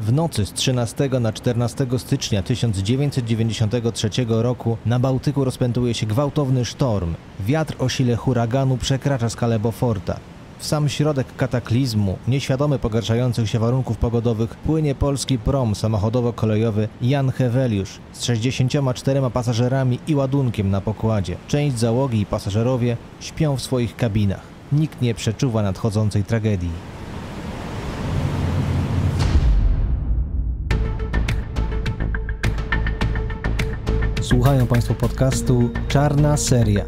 W nocy z 13 na 14 stycznia 1993 roku na Bałtyku rozpętuje się gwałtowny sztorm. Wiatr o sile huraganu przekracza skalę Beauforta. W sam środek kataklizmu, nieświadomy pogarszających się warunków pogodowych, płynie polski prom samochodowo-kolejowy Jan Heweliusz z 64 pasażerami i ładunkiem na pokładzie. Część załogi i pasażerowie śpią w swoich kabinach. Nikt nie przeczuwa nadchodzącej tragedii. Słuchają Państwo podcastu Czarna Seria.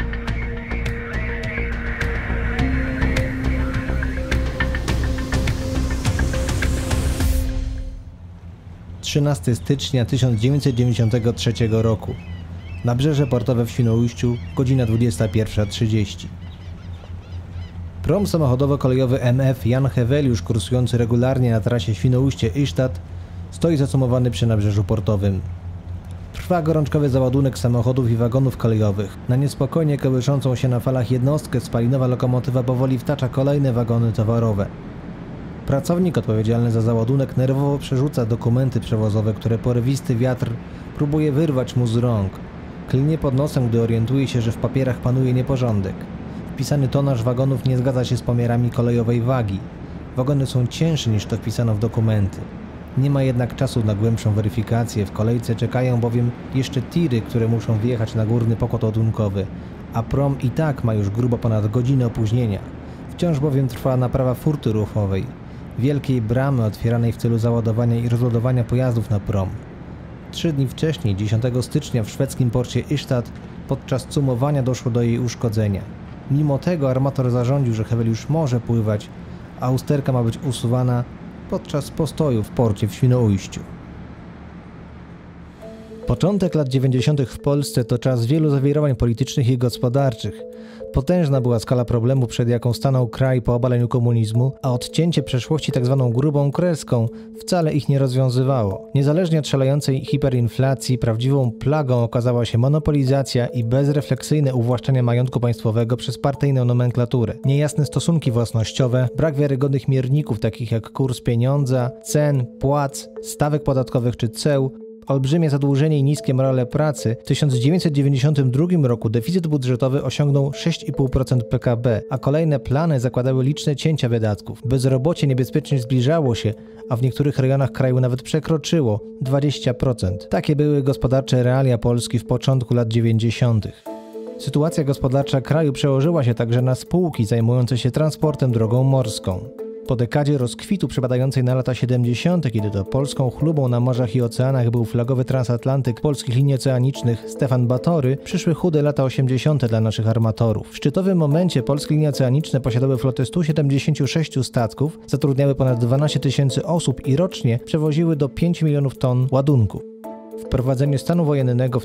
– 13 stycznia 1993 roku. Nabrzeże portowe w Świnoujściu, godzina 21:30. Prom samochodowo-kolejowy MF Jan Heweliusz, kursujący regularnie na trasie Świnoujście-Ystad, stoi zacumowany przy nabrzeżu portowym. Trwa gorączkowy załadunek samochodów i wagonów kolejowych. Na niespokojnie kołyszącą się na falach jednostkę spalinowa lokomotywa powoli wtacza kolejne wagony towarowe. Pracownik odpowiedzialny za załadunek nerwowo przerzuca dokumenty przewozowe, które porywisty wiatr próbuje wyrwać mu z rąk. Klnie pod nosem, gdy orientuje się, że w papierach panuje nieporządek. Wpisany tonaż wagonów nie zgadza się z pomiarami kolejowej wagi. Wagony są cięższe niż to wpisano w dokumenty. Nie ma jednak czasu na głębszą weryfikację, w kolejce czekają bowiem jeszcze tiry, które muszą wjechać na górny pokład ładunkowy, a prom i tak ma już grubo ponad godzinę opóźnienia. Wciąż bowiem trwa naprawa furty ruchowej, wielkiej bramy otwieranej w celu załadowania i rozładowania pojazdów na prom. 3 dni wcześniej, 10 stycznia w szwedzkim porcie Ystad, podczas cumowania doszło do jej uszkodzenia. Mimo tego armator zarządził, że Heweliusz może pływać, a usterka ma być usuwana podczas postoju w porcie w Świnoujściu. Początek lat 90. w Polsce to czas wielu zawirowań politycznych i gospodarczych. Potężna była skala problemu, przed jaką stanął kraj po obaleniu komunizmu, a odcięcie przeszłości tzw. grubą kreską wcale ich nie rozwiązywało. Niezależnie od szalejącej hiperinflacji, prawdziwą plagą okazała się monopolizacja i bezrefleksyjne uwłaszczanie majątku państwowego przez partyjną nomenklaturę. Niejasne stosunki własnościowe, brak wiarygodnych mierników takich jak kurs pieniądza, cen, płac, stawek podatkowych czy ceł, olbrzymie zadłużenie i niskie morale pracy. W 1992 roku deficyt budżetowy osiągnął 6,5% PKB, a kolejne plany zakładały liczne cięcia wydatków. Bezrobocie niebezpiecznie zbliżało się, a w niektórych rejonach kraju nawet przekroczyło 20%. Takie były gospodarcze realia Polski w początku lat 90. Sytuacja gospodarcza kraju przełożyła się także na spółki zajmujące się transportem drogą morską. Po dekadzie rozkwitu przypadającej na lata 70., kiedy to polską chlubą na morzach i oceanach był flagowy transatlantyk polskich linii oceanicznych Stefan Batory, przyszły chude lata 80. dla naszych armatorów. W szczytowym momencie polskie linie oceaniczne posiadały flotę 176 statków, zatrudniały ponad 12 tysięcy osób i rocznie przewoziły do 5 milionów ton ładunku. Wprowadzenie stanu wojennego w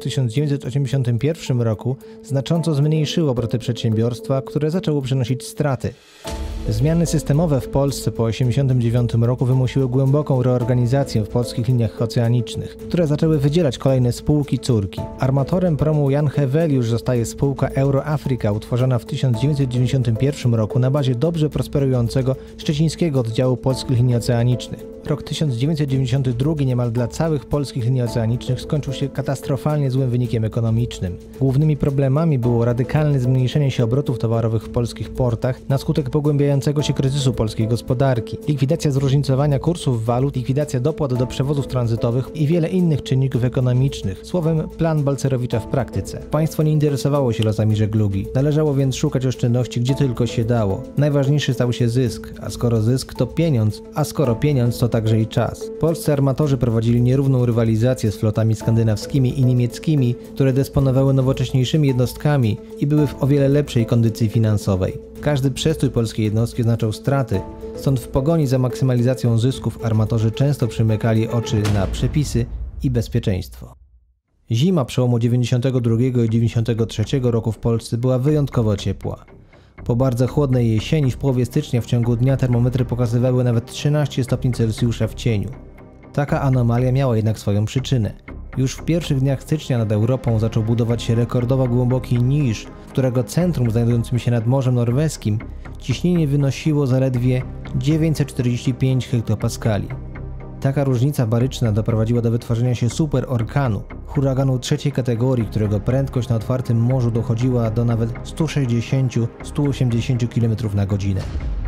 1981 roku znacząco zmniejszyło obroty przedsiębiorstwa, które zaczęło przynosić straty. Zmiany systemowe w Polsce po 1989 roku wymusiły głęboką reorganizację w polskich liniach oceanicznych, które zaczęły wydzielać kolejne spółki córki. Armatorem promu Jan Heweliusz zostaje spółka Euro-Africa, utworzona w 1991 roku na bazie dobrze prosperującego szczecińskiego oddziału polskich linii oceanicznych. Rok 1992 niemal dla całych polskich linii oceanicznych skończył się katastrofalnie złym wynikiem ekonomicznym. Głównymi problemami było radykalne zmniejszenie się obrotów towarowych w polskich portach na skutek pogłębiającego się kryzysu polskiej gospodarki, likwidacja zróżnicowania kursów walut, likwidacja dopłat do przewozów tranzytowych i wiele innych czynników ekonomicznych. Słowem, plan Balcerowicza w praktyce. Państwo nie interesowało się losami żeglugi. Należało więc szukać oszczędności gdzie tylko się dało. Najważniejszy stał się zysk, a skoro zysk to pieniądz, a skoro pieniądz to także i czas. Polscy armatorzy prowadzili nierówną rywalizację z flotami skandynawskimi i niemieckimi, które dysponowały nowocześniejszymi jednostkami i były w o wiele lepszej kondycji finansowej. Każdy przestój polskiej jednostki oznaczał straty, stąd w pogoni za maksymalizacją zysków armatorzy często przymykali oczy na przepisy i bezpieczeństwo. Zima przełomu 92 i 93 roku w Polsce była wyjątkowo ciepła. Po bardzo chłodnej jesieni w połowie stycznia w ciągu dnia termometry pokazywały nawet 13 stopni Celsjusza w cieniu. Taka anomalia miała jednak swoją przyczynę. Już w pierwszych dniach stycznia nad Europą zaczął budować się rekordowo głęboki niż, którego centrum znajdującym się nad Morzem Norweskim ciśnienie wynosiło zaledwie 945 hektopaskali. Taka różnica baryczna doprowadziła do wytworzenia się super orkanu, huraganu trzeciej kategorii, którego prędkość na otwartym morzu dochodziła do nawet 160–180 km na godzinę.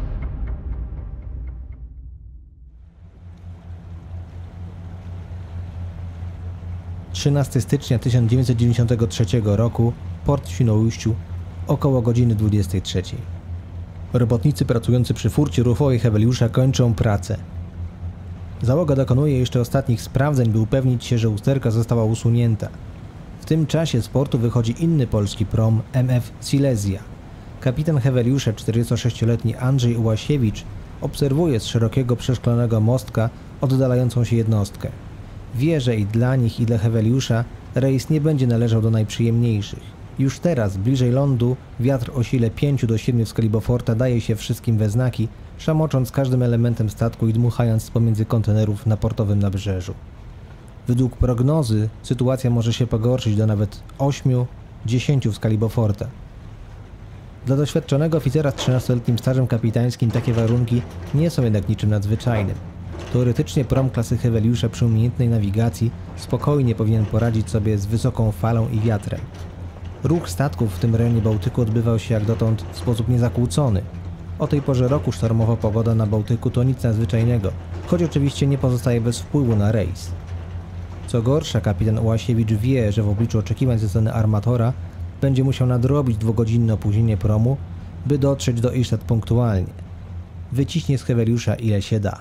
...13 stycznia 1993 roku, port w Świnoujściu, około godziny 23. Robotnicy pracujący przy furcie rufowej Heweliusza kończą pracę. Załoga dokonuje jeszcze ostatnich sprawdzeń, by upewnić się, że usterka została usunięta. W tym czasie z portu wychodzi inny polski prom, MF Silesia. Kapitan Heweliusza, 46-letni Andrzej Łasiewicz, obserwuje z szerokiego przeszklonego mostka oddalającą się jednostkę. Wie, że i dla nich, i dla Heweliusza rejs nie będzie należał do najprzyjemniejszych. Już teraz, bliżej lądu, wiatr o sile 5 do 7 w skali Beauforta daje się wszystkim we znaki, szamocząc każdym elementem statku i dmuchając pomiędzy kontenerów na portowym nabrzeżu. Według prognozy sytuacja może się pogorszyć do nawet 8–10 w skali Beauforta. Dla doświadczonego oficera z 13-letnim stażem kapitańskim takie warunki nie są jednak niczym nadzwyczajnym. Teoretycznie prom klasy Heweliusza przy umiejętnej nawigacji spokojnie powinien poradzić sobie z wysoką falą i wiatrem. Ruch statków w tym rejonie Bałtyku odbywał się jak dotąd w sposób niezakłócony. O tej porze roku sztormowa pogoda na Bałtyku to nic nadzwyczajnego, choć oczywiście nie pozostaje bez wpływu na rejs. Co gorsza, kapitan Łasiewicz wie, że w obliczu oczekiwań ze strony armatora będzie musiał nadrobić 2-godzinne opóźnienie promu, by dotrzeć do Illstadt punktualnie. Wyciśnie z Heweliusza ile się da.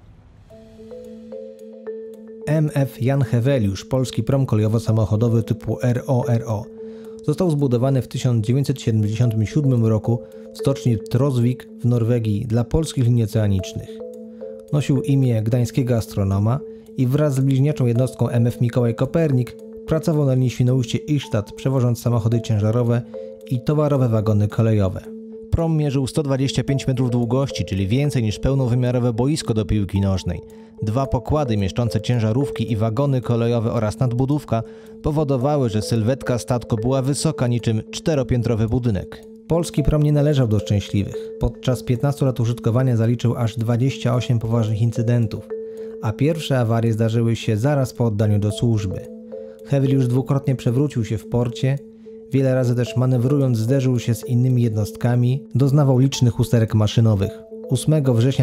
MF Jan Heweliusz, polski prom kolejowo-samochodowy typu RORO. Został zbudowany w 1977 roku w stoczni Trosvik w Norwegii dla polskich linii oceanicznych. Nosił imię gdańskiego astronoma i wraz z bliźniaczą jednostką MF Mikołaj Kopernik pracował na linii Świnoujście-Illstadt, przewożąc samochody ciężarowe i towarowe wagony kolejowe. Prom mierzył 125 metrów długości, czyli więcej niż pełnowymiarowe boisko do piłki nożnej. 2 pokłady mieszczące ciężarówki i wagony kolejowe oraz nadbudówka powodowały, że sylwetka statku była wysoka niczym 4-piętrowy budynek. Polski prom nie należał do szczęśliwych. Podczas 15 lat użytkowania zaliczył aż 28 poważnych incydentów, a pierwsze awarie zdarzyły się zaraz po oddaniu do służby. Heweliusz dwukrotnie przewrócił się w porcie, wiele razy też manewrując zderzył się z innymi jednostkami, doznawał licznych usterek maszynowych. 8 września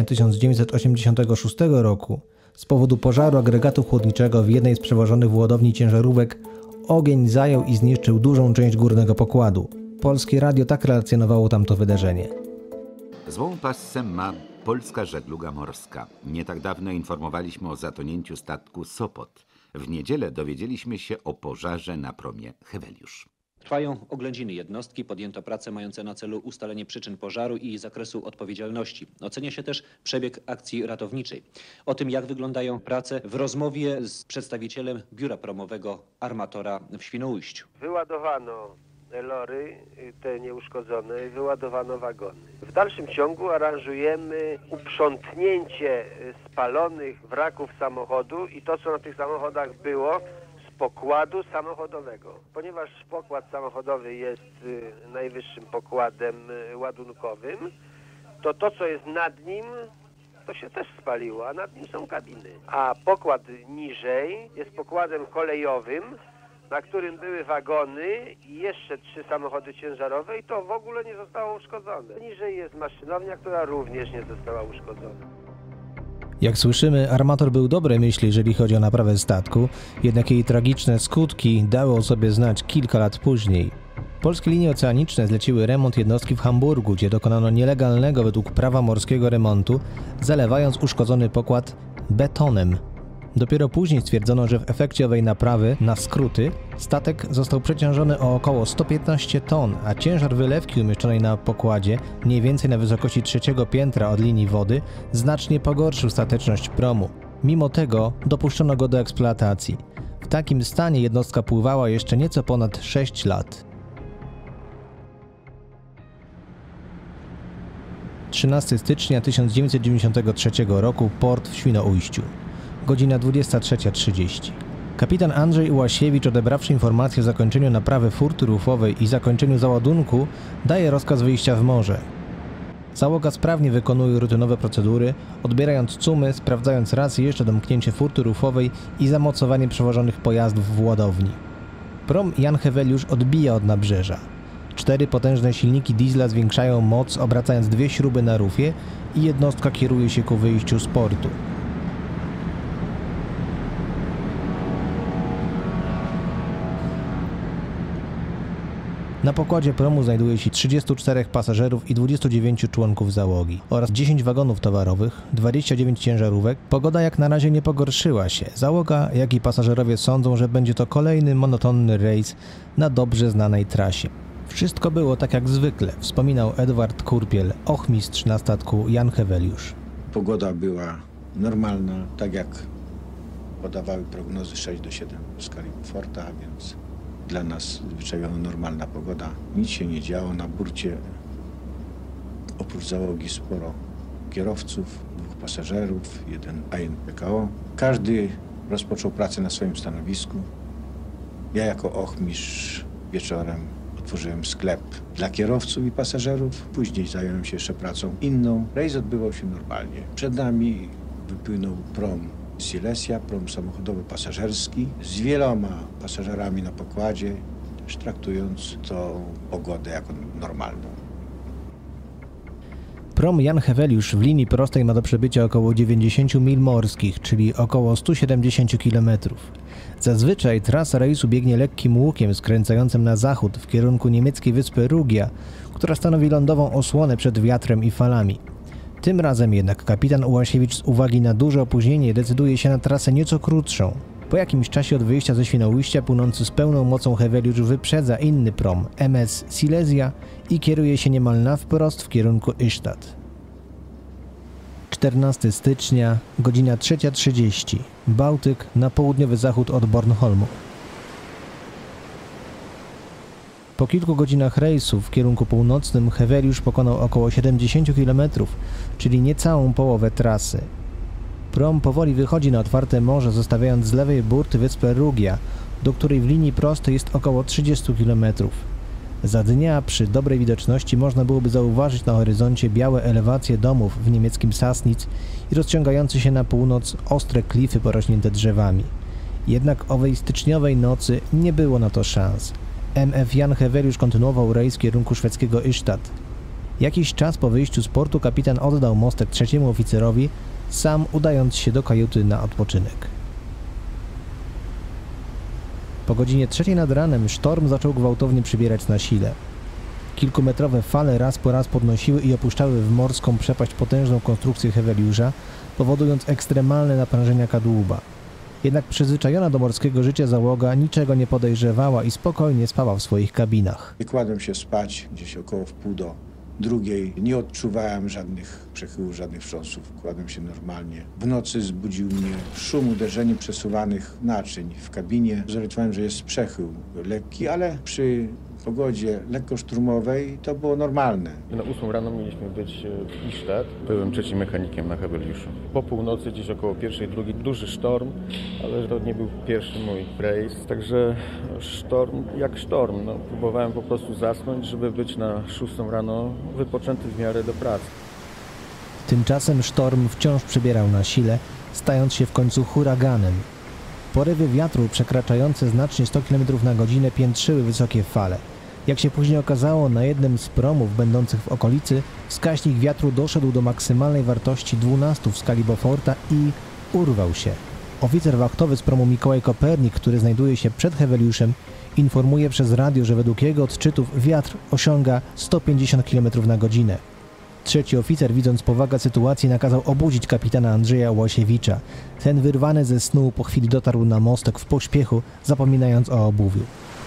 1986 roku z powodu pożaru agregatu chłodniczego w jednej z przewożonych w ładowni ciężarówek ogień zajął i zniszczył dużą część górnego pokładu. Polskie radio tak relacjonowało tamto wydarzenie. Złą passę ma polska żegluga morska. Nie tak dawno informowaliśmy o zatonięciu statku Sopot. W niedzielę dowiedzieliśmy się o pożarze na promie Heweliusz. Trwają oględziny jednostki, podjęto prace mające na celu ustalenie przyczyn pożaru i zakresu odpowiedzialności. Ocenia się też przebieg akcji ratowniczej. O tym, jak wyglądają prace, w rozmowie z przedstawicielem biura promowego armatora w Świnoujściu. Wyładowano lory, te nieuszkodzone, wyładowano wagony. W dalszym ciągu aranżujemy uprzątnięcie spalonych wraków samochodu i to, co na tych samochodach było, pokładu samochodowego. Ponieważ pokład samochodowy jest najwyższym pokładem ładunkowym, to to, co jest nad nim, to się też spaliło, a nad nim są kabiny. A pokład niżej jest pokładem kolejowym, na którym były wagony i jeszcze 3 samochody ciężarowe i to w ogóle nie zostało uszkodzone. Niżej jest maszynownia, która również nie została uszkodzona. Jak słyszymy, armator był dobrej myśli, jeżeli chodzi o naprawę statku, jednak jej tragiczne skutki dały o sobie znać kilka lat później. Polskie linie oceaniczne zleciły remont jednostki w Hamburgu, gdzie dokonano nielegalnego według prawa morskiego remontu, zalewając uszkodzony pokład betonem. Dopiero później stwierdzono, że w efekcie owej naprawy na skróty statek został przeciążony o około 115 ton, a ciężar wylewki umieszczonej na pokładzie, mniej więcej na wysokości 3. piętra od linii wody, znacznie pogorszył stateczność promu. Mimo tego dopuszczono go do eksploatacji. W takim stanie jednostka pływała jeszcze nieco ponad 6 lat. 13 stycznia 1993 roku, port w Świnoujściu. Godzina 23:30. Kapitan Andrzej Łasiewicz, odebrawszy informację o zakończeniu naprawy furty rufowej i zakończeniu załadunku, daje rozkaz wyjścia w morze. Załoga sprawnie wykonuje rutynowe procedury, odbierając cumy, sprawdzając raz jeszcze domknięcie furty rufowej i zamocowanie przewożonych pojazdów w ładowni. Prom Jan Heweliusz odbija od nabrzeża. 4 potężne silniki diesla zwiększają moc, obracając 2 śruby na rufie i jednostka kieruje się ku wyjściu z portu. Na pokładzie promu znajduje się 34 pasażerów i 29 członków załogi oraz 10 wagonów towarowych, 29 ciężarówek. Pogoda jak na razie nie pogorszyła się. Załoga, jak i pasażerowie sądzą, że będzie to kolejny monotonny rejs na dobrze znanej trasie. Wszystko było tak jak zwykle, wspominał Edward Kurpiel, ochmistrz na statku Jan Heweliusz. Pogoda była normalna, tak jak podawały prognozy 6 do 7 w skali Beauforta, więc dla nas zwyczajowo normalna pogoda. Nic się nie działo na burcie. Oprócz załogi sporo kierowców, 2 pasażerów, 1 ANPKO. Każdy rozpoczął pracę na swoim stanowisku. Ja jako ochmistrz wieczorem otworzyłem sklep dla kierowców i pasażerów. Później zająłem się jeszcze pracą inną. Rejs odbywał się normalnie. Przed nami wypłynął prom Silesia, prom samochodowo-pasażerski z wieloma pasażerami na pokładzie, też traktując tą pogodę jako normalną. Prom Jan Heweliusz w linii prostej ma do przebycia około 90 mil morskich, czyli około 170 km. Zazwyczaj trasa rejsu biegnie lekkim łukiem skręcającym na zachód w kierunku niemieckiej wyspy Rugia, która stanowi lądową osłonę przed wiatrem i falami. Tym razem jednak kapitan Ułasiewicz z uwagi na duże opóźnienie decyduje się na trasę nieco krótszą. Po jakimś czasie od wyjścia ze Świnoujścia płynący z pełną mocą Heweliusz wyprzedza inny prom MS Silesia i kieruje się niemal na wprost w kierunku Ystad. 14 stycznia, godzina 3:30. Bałtyk na południowy zachód od Bornholmu. Po kilku godzinach rejsu w kierunku północnym Heweliusz pokonał około 70 km, czyli niecałą połowę trasy. Prom powoli wychodzi na otwarte morze, zostawiając z lewej burty wyspę Rugia, do której w linii prostej jest około 30 km. Za dnia przy dobrej widoczności można byłoby zauważyć na horyzoncie białe elewacje domów w niemieckim Sassnitz i rozciągające się na północ ostre klify porośnięte drzewami. Jednak owej styczniowej nocy nie było na to szans. MF Jan Heweliusz kontynuował rejs w kierunku szwedzkiego Ystad. Jakiś czas po wyjściu z portu kapitan oddał mostek 3. oficerowi, sam udając się do kajuty na odpoczynek. Po godzinie 3 nad ranem sztorm zaczął gwałtownie przybierać na sile. Kilkumetrowe fale raz po raz podnosiły i opuszczały w morską przepaść potężną konstrukcję Heweliusza, powodując ekstremalne naprężenia kadłuba. Jednak przyzwyczajona do morskiego życia załoga niczego nie podejrzewała i spokojnie spała w swoich kabinach. Kładłem się spać gdzieś około 1:30. Nie odczuwałem żadnych przechyłów, żadnych wstrząsów. Kładłem się normalnie. W nocy zbudził mnie szum uderzeń przesuwanych naczyń w kabinie. Zorientowałem, że jest przechył lekki, ale przy pogodzie lekko szturmowej to było normalne. Na 8 rano mieliśmy być w Ystad. Byłem 3. mechanikiem na Heweliuszu. Po północy, gdzieś około 1, 2, duży sztorm, ale to nie był pierwszy mój rejs. Także sztorm jak sztorm. Próbowałem po prostu zasnąć, żeby być na 6 rano wypoczęty w miarę do pracy. Tymczasem sztorm wciąż przybierał na sile, stając się w końcu huraganem. Porywy wiatru przekraczające znacznie 100 km na godzinę piętrzyły wysokie fale. Jak się później okazało, na jednym z promów będących w okolicy wskaźnik wiatru doszedł do maksymalnej wartości 12 w skali Beauforta i urwał się. Oficer wachtowy z promu Mikołaj Kopernik, który znajduje się przed Heweliuszem, informuje przez radio, że według jego odczytów wiatr osiąga 150 km na godzinę. 3. oficer, widząc powagę sytuacji, nakazał obudzić kapitana Andrzeja Łasiewicza. Ten wyrwany ze snu po chwili dotarł na mostek w pośpiechu, zapominając o obuwiu.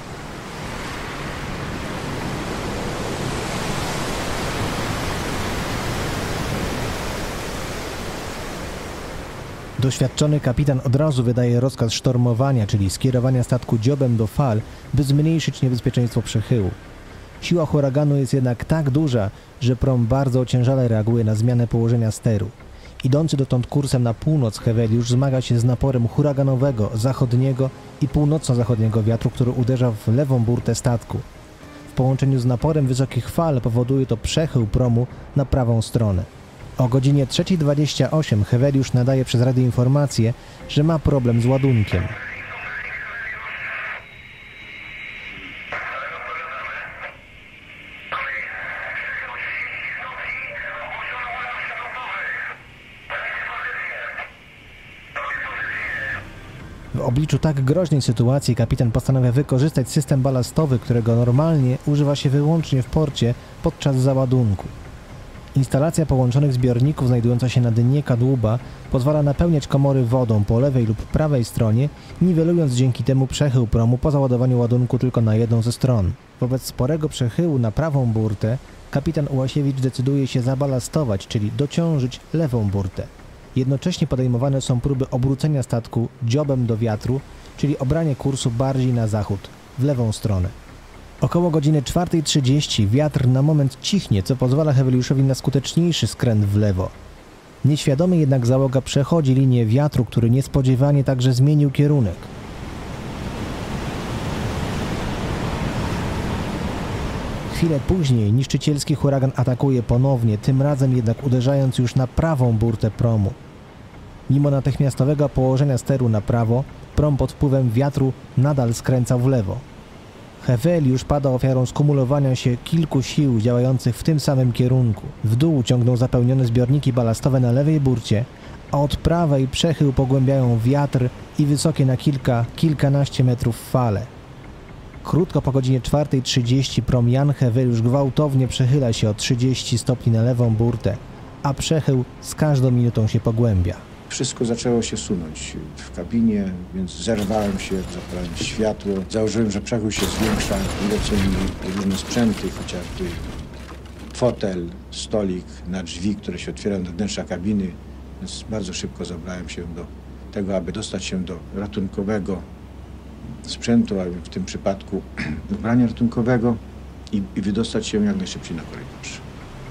Doświadczony kapitan od razu wydaje rozkaz sztormowania, czyli skierowania statku dziobem do fal, by zmniejszyć niebezpieczeństwo przechyłu. Siła huraganu jest jednak tak duża, że prom bardzo ociężale reaguje na zmianę położenia steru. Idący dotąd kursem na północ Heweliusz zmaga się z naporem huraganowego, zachodniego i północno-zachodniego wiatru, który uderza w lewą burtę statku. W połączeniu z naporem wysokich fal powoduje to przechył promu na prawą stronę. O godzinie 3:28 Heweliusz nadaje przez radio informację, że ma problem z ładunkiem. W obliczu tak groźnej sytuacji kapitan postanawia wykorzystać system balastowy, którego normalnie używa się wyłącznie w porcie podczas załadunku. Instalacja połączonych zbiorników znajdująca się na dnie kadłuba pozwala napełniać komory wodą po lewej lub prawej stronie, niwelując dzięki temu przechył promu po załadowaniu ładunku tylko na jedną ze stron. Wobec sporego przechyłu na prawą burtę kapitan Ułasiewicz decyduje się zabalastować, czyli dociążyć lewą burtę. Jednocześnie podejmowane są próby obrócenia statku dziobem do wiatru, czyli obranie kursu bardziej na zachód, w lewą stronę. Około godziny 4:30 wiatr na moment cichnie, co pozwala Heweliuszowi na skuteczniejszy skręt w lewo. Nieświadomy jednak załoga przechodzi linię wiatru, który niespodziewanie także zmienił kierunek. Chwilę później niszczycielski huragan atakuje ponownie, tym razem jednak uderzając już na prawą burtę promu. Mimo natychmiastowego położenia steru na prawo, prom pod wpływem wiatru nadal skręcał w lewo. Heweliusz pada ofiarą skumulowania się kilku sił działających w tym samym kierunku. W dół ciągną zapełnione zbiorniki balastowe na lewej burcie, a od prawej przechył pogłębiają wiatr i wysokie na kilkanaście metrów fale. Krótko po godzinie 4:30 prom Jan Heweliusz gwałtownie przechyla się o 30 stopni na lewą burtę, a przechył z każdą minutą się pogłębia. Wszystko zaczęło się sunąć w kabinie, więc zerwałem się, zapalałem światło. Założyłem, że przechył się zwiększa. Lecą mi różne sprzęty, chociażby fotel, stolik na drzwi, które się otwierają do wnętrza kabiny. Więc bardzo szybko zabrałem się do tego, aby dostać się do ratunkowego sprzętu, a w tym przypadku ubrania ratunkowego i wydostać się jak najszybciej na korytarz.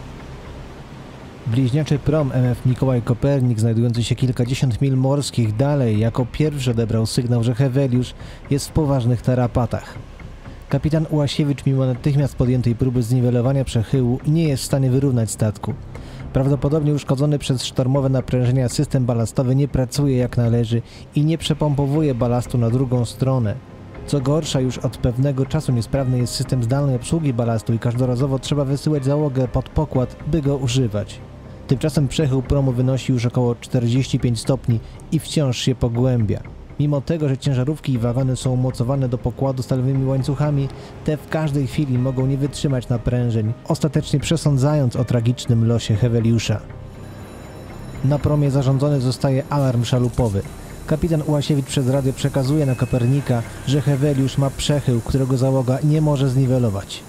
Bliźniaczy prom MF Mikołaj Kopernik, znajdujący się kilkadziesiąt mil morskich dalej, jako pierwszy odebrał sygnał, że Heweliusz jest w poważnych tarapatach. Kapitan Ułasiewicz, mimo natychmiast podjętej próby zniwelowania przechyłu, nie jest w stanie wyrównać statku. Prawdopodobnie uszkodzony przez sztormowe naprężenia system balastowy nie pracuje jak należy i nie przepompowuje balastu na drugą stronę. Co gorsza, już od pewnego czasu niesprawny jest system zdalnej obsługi balastu i każdorazowo trzeba wysyłać załogę pod pokład, by go używać. Tymczasem przechył promu wynosi już około 45 stopni i wciąż się pogłębia. Mimo tego, że ciężarówki i wagony są umocowane do pokładu stalowymi łańcuchami, te w każdej chwili mogą nie wytrzymać naprężeń, ostatecznie przesądzając o tragicznym losie Heweliusza. Na promie zarządzony zostaje alarm szalupowy. Kapitan Ułasiewicz przez radio przekazuje na Kopernika, że Heweliusz ma przechył, którego załoga nie może zniwelować.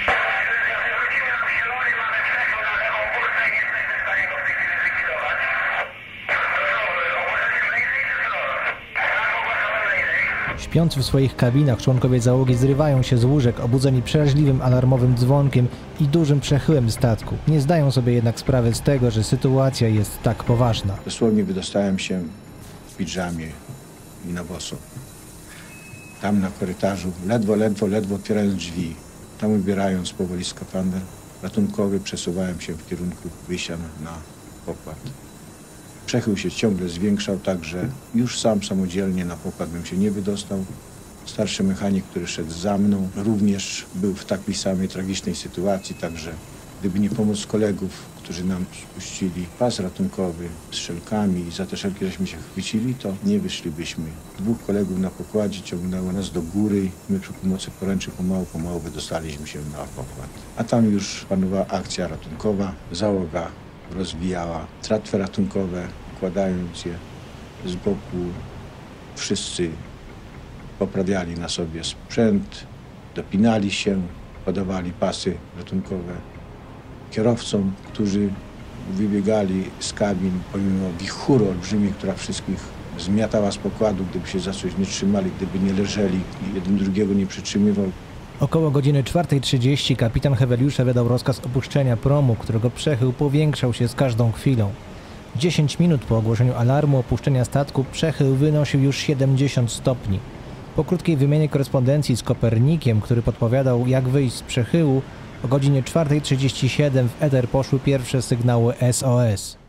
Śpiący w swoich kabinach członkowie załogi zrywają się z łóżek, obudzeni przeraźliwym alarmowym dzwonkiem i dużym przechyłem statku. Nie zdają sobie jednak sprawy z tego, że sytuacja jest tak poważna. Dosłownie wydostałem się w pidżamie i na boso. Tam na korytarzu, ledwo otwierając drzwi, tam ubierając powoli skafander ratunkowy, przesuwałem się w kierunku wyjścia na pokład. Przechył się ciągle zwiększał, także już sam samodzielnie na pokład bym się nie wydostał. Starszy mechanik, który szedł za mną, również był w takiej samej tragicznej sytuacji, także gdyby nie pomoc kolegów, którzy nam spuścili pas ratunkowy z szelkami i za te szelki żeśmy się chwycili, to nie wyszlibyśmy. Dwóch kolegów na pokładzie ciągnęło nas do góry. My przy pomocy poręczy pomału wydostaliśmy się na pokład. A tam już panowała akcja ratunkowa. Załoga rozbijała tratwy ratunkowe, układając je z boku. Wszyscy poprawiali na sobie sprzęt, dopinali się, podawali pasy ratunkowe kierowcom, którzy wybiegali z kabin pomimo wichury olbrzymiej, która wszystkich zmiatała z pokładu, gdyby się za coś nie trzymali, gdyby nie leżeli i jeden drugiego nie przytrzymywał. Około godziny 4:30 kapitan Heweliusza wydał rozkaz opuszczenia promu, którego przechył powiększał się z każdą chwilą. 10 minut po ogłoszeniu alarmu opuszczenia statku przechył wynosił już 70 stopni. Po krótkiej wymianie korespondencji z Kopernikiem, który podpowiadał, jak wyjść z przechyłu, o godzinie 4:37 w eter poszły pierwsze sygnały SOS.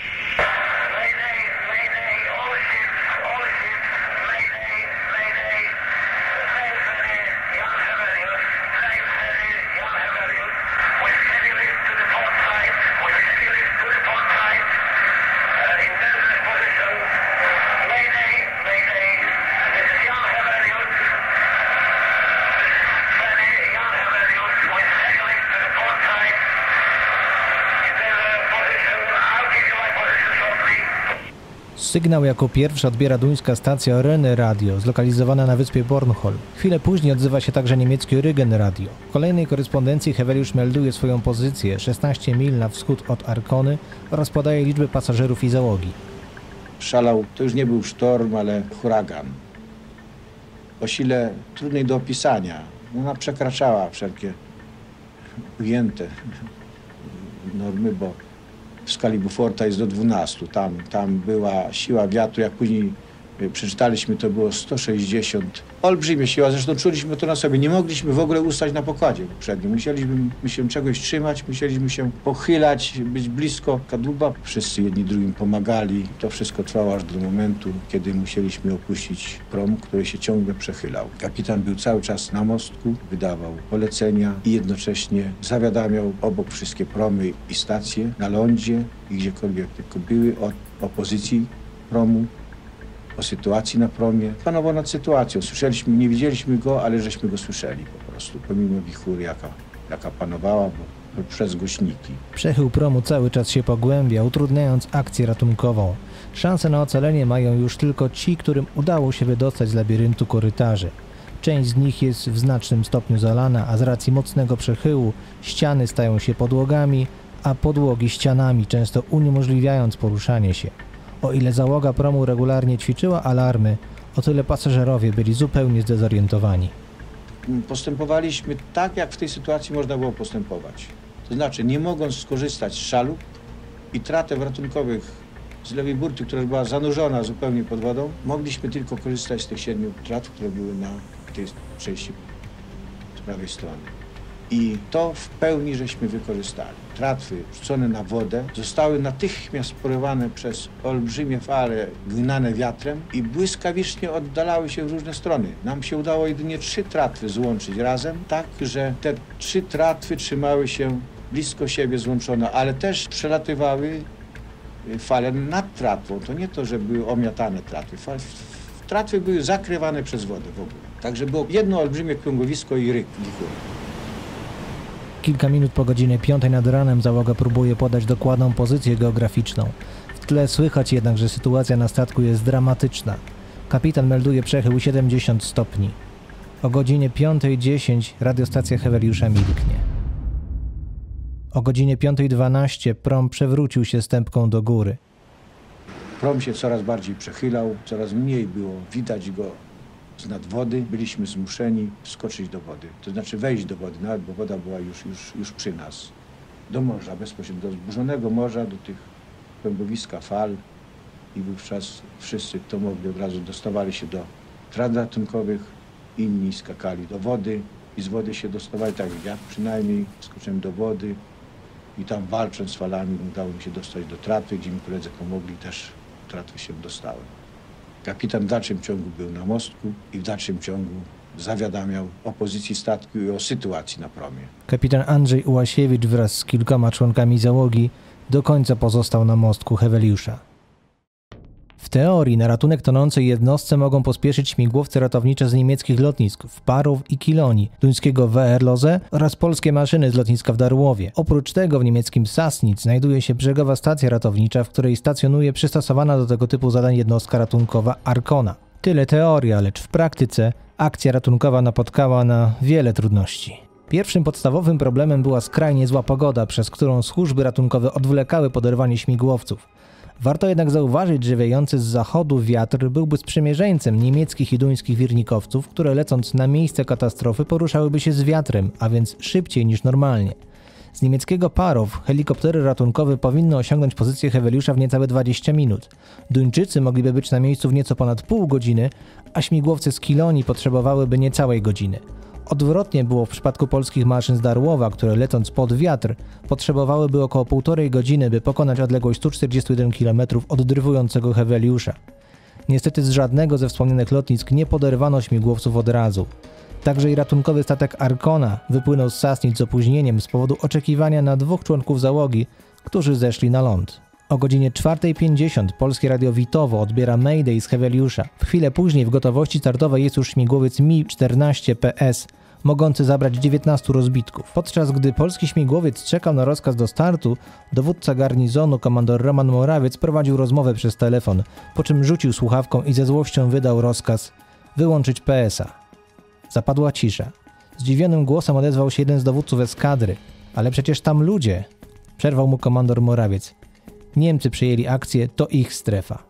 Sygnał jako pierwsza odbiera duńska stacja Rene Radio, zlokalizowana na wyspie Bornholm. Chwilę później odzywa się także niemieckie Rügen Radio. W kolejnej korespondencji Heveliusz melduje swoją pozycję 16 mil na wschód od Arkony oraz podaje liczbę pasażerów i załogi. Szalał, to już nie był sztorm, ale huragan. O sile trudnej do opisania. Ona przekraczała wszelkie ujęte normy, bo w skali Beauforta jest do 12. Tam była siła wiatru, jak później przeczytaliśmy, to było 160. Olbrzymia siła, zresztą czuliśmy to na sobie. Nie mogliśmy w ogóle ustać na pokładzie poprzednim. Musieliśmy się czegoś trzymać, musieliśmy się pochylać, być blisko kadłuba. Wszyscy jedni drugim pomagali. To wszystko trwało aż do momentu, kiedy musieliśmy opuścić prom, który się ciągle przechylał. Kapitan był cały czas na mostku, wydawał polecenia i jednocześnie zawiadamiał obok wszystkie promy i stacje na lądzie i gdziekolwiek tylko były o pozycji promu, o sytuacji na promie. Panował nad sytuacją. Słyszeliśmy, nie widzieliśmy go, ale żeśmy go słyszeli po prostu, pomimo wichury, jaka panowała, bo przez głośniki. Przechył promu cały czas się pogłębia, utrudniając akcję ratunkową. Szanse na ocalenie mają już tylko ci, którym udało się wydostać z labiryntu korytarzy. Część z nich jest w znacznym stopniu zalana, a z racji mocnego przechyłu ściany stają się podłogami, a podłogi ścianami, często uniemożliwiając poruszanie się. O ile załoga promu regularnie ćwiczyła alarmy, o tyle pasażerowie byli zupełnie zdezorientowani. Postępowaliśmy tak, jak w tej sytuacji można było postępować. To znaczy, nie mogąc skorzystać z szalup i tratew ratunkowych z lewej burty, która była zanurzona zupełnie pod wodą, mogliśmy tylko korzystać z tych 7 tratw, które były na tej części z prawej strony. I to w pełni żeśmy wykorzystali. Tratwy rzucone na wodę zostały natychmiast porywane przez olbrzymie fale gnane wiatrem i błyskawicznie oddalały się w różne strony. Nam się udało jedynie 3 tratwy złączyć razem, tak, że te 3 tratwy trzymały się blisko siebie złączone, ale też przelatywały fale nad tratwą. To nie to, że były omiatane tratwy. Tratwy były zakrywane przez wodę w ogóle. Także było jedno olbrzymie krągowisko i ryk wichury. Kilka minut po godzinie 5 nad ranem załoga próbuje podać dokładną pozycję geograficzną. W tle słychać jednak, że sytuacja na statku jest dramatyczna. Kapitan melduje przechył 70 stopni. O godzinie 5:10 radiostacja Heveliusza milknie. O godzinie 5:12 prom przewrócił się stępką do góry. Prom się coraz bardziej przechylał, coraz mniej było widać go z nad wody. Byliśmy zmuszeni wskoczyć do wody, to znaczy wejść do wody, nawet bo woda była już przy nas. Do morza, bezpośrednio do zburzonego morza, do tych kłębowiska fal i wówczas wszyscy, kto mogli, od razu dostawali się do trat ratunkowych, inni skakali do wody i z wody się dostawali, tak jak ja przynajmniej, skoczyłem do wody i tam walcząc z falami udało mi się dostać do tratwy, gdzie mi koledzy pomogli, też tratwy się dostałem. Kapitan w dalszym ciągu był na mostku i w dalszym ciągu zawiadamiał o pozycji statku i o sytuacji na promie. Kapitan Andrzej Ułasiewicz wraz z kilkoma członkami załogi do końca pozostał na mostku Heveliusza. W teorii na ratunek tonącej jednostce mogą pospieszyć śmigłowce ratownicze z niemieckich lotnisk w Parów i Kilonii, duńskiego Wehrlose oraz polskie maszyny z lotniska w Darłowie. Oprócz tego w niemieckim Sassnitz znajduje się brzegowa stacja ratownicza, w której stacjonuje przystosowana do tego typu zadań jednostka ratunkowa Arkona. Tyle teoria, lecz w praktyce akcja ratunkowa napotkała na wiele trudności. Pierwszym podstawowym problemem była skrajnie zła pogoda, przez którą służby ratunkowe odwlekały poderwanie śmigłowców. Warto jednak zauważyć, że wiejący z zachodu wiatr byłby sprzymierzeńcem niemieckich i duńskich wirnikowców, które lecąc na miejsce katastrofy poruszałyby się z wiatrem, a więc szybciej niż normalnie. Z niemieckiego Parow helikoptery ratunkowe powinny osiągnąć pozycję Heweliusza w niecałe 20 minut. Duńczycy mogliby być na miejscu w nieco ponad pół godziny, a śmigłowce z Kilonii potrzebowałyby niecałej godziny. Odwrotnie było w przypadku polskich maszyn z Darłowa, które lecąc pod wiatr potrzebowałyby około 1,5 godziny, by pokonać odległość 141 km od dryfującego Heweliusza. Niestety z żadnego ze wspomnianych lotnisk nie poderwano śmigłowców od razu. Także i ratunkowy statek Arkona wypłynął z Sassnitz z opóźnieniem z powodu oczekiwania na 2 członków załogi, którzy zeszli na ląd. O godzinie 4:50 polskie radio Witowo odbiera Mayday z Heweliusza. W chwilę później w gotowości startowej jest już śmigłowiec Mi-14 PS, mogący zabrać 19 rozbitków. Podczas gdy polski śmigłowiec czekał na rozkaz do startu, dowódca garnizonu, komandor Roman Morawiec, prowadził rozmowę przez telefon, po czym rzucił słuchawką i ze złością wydał rozkaz wyłączyć PS-a. Zapadła cisza. Zdziwionym głosem odezwał się jeden z dowódców eskadry. Ale przecież tam ludzie! Przerwał mu komandor Morawiec. Niemcy przejęli akcję, to ich strefa.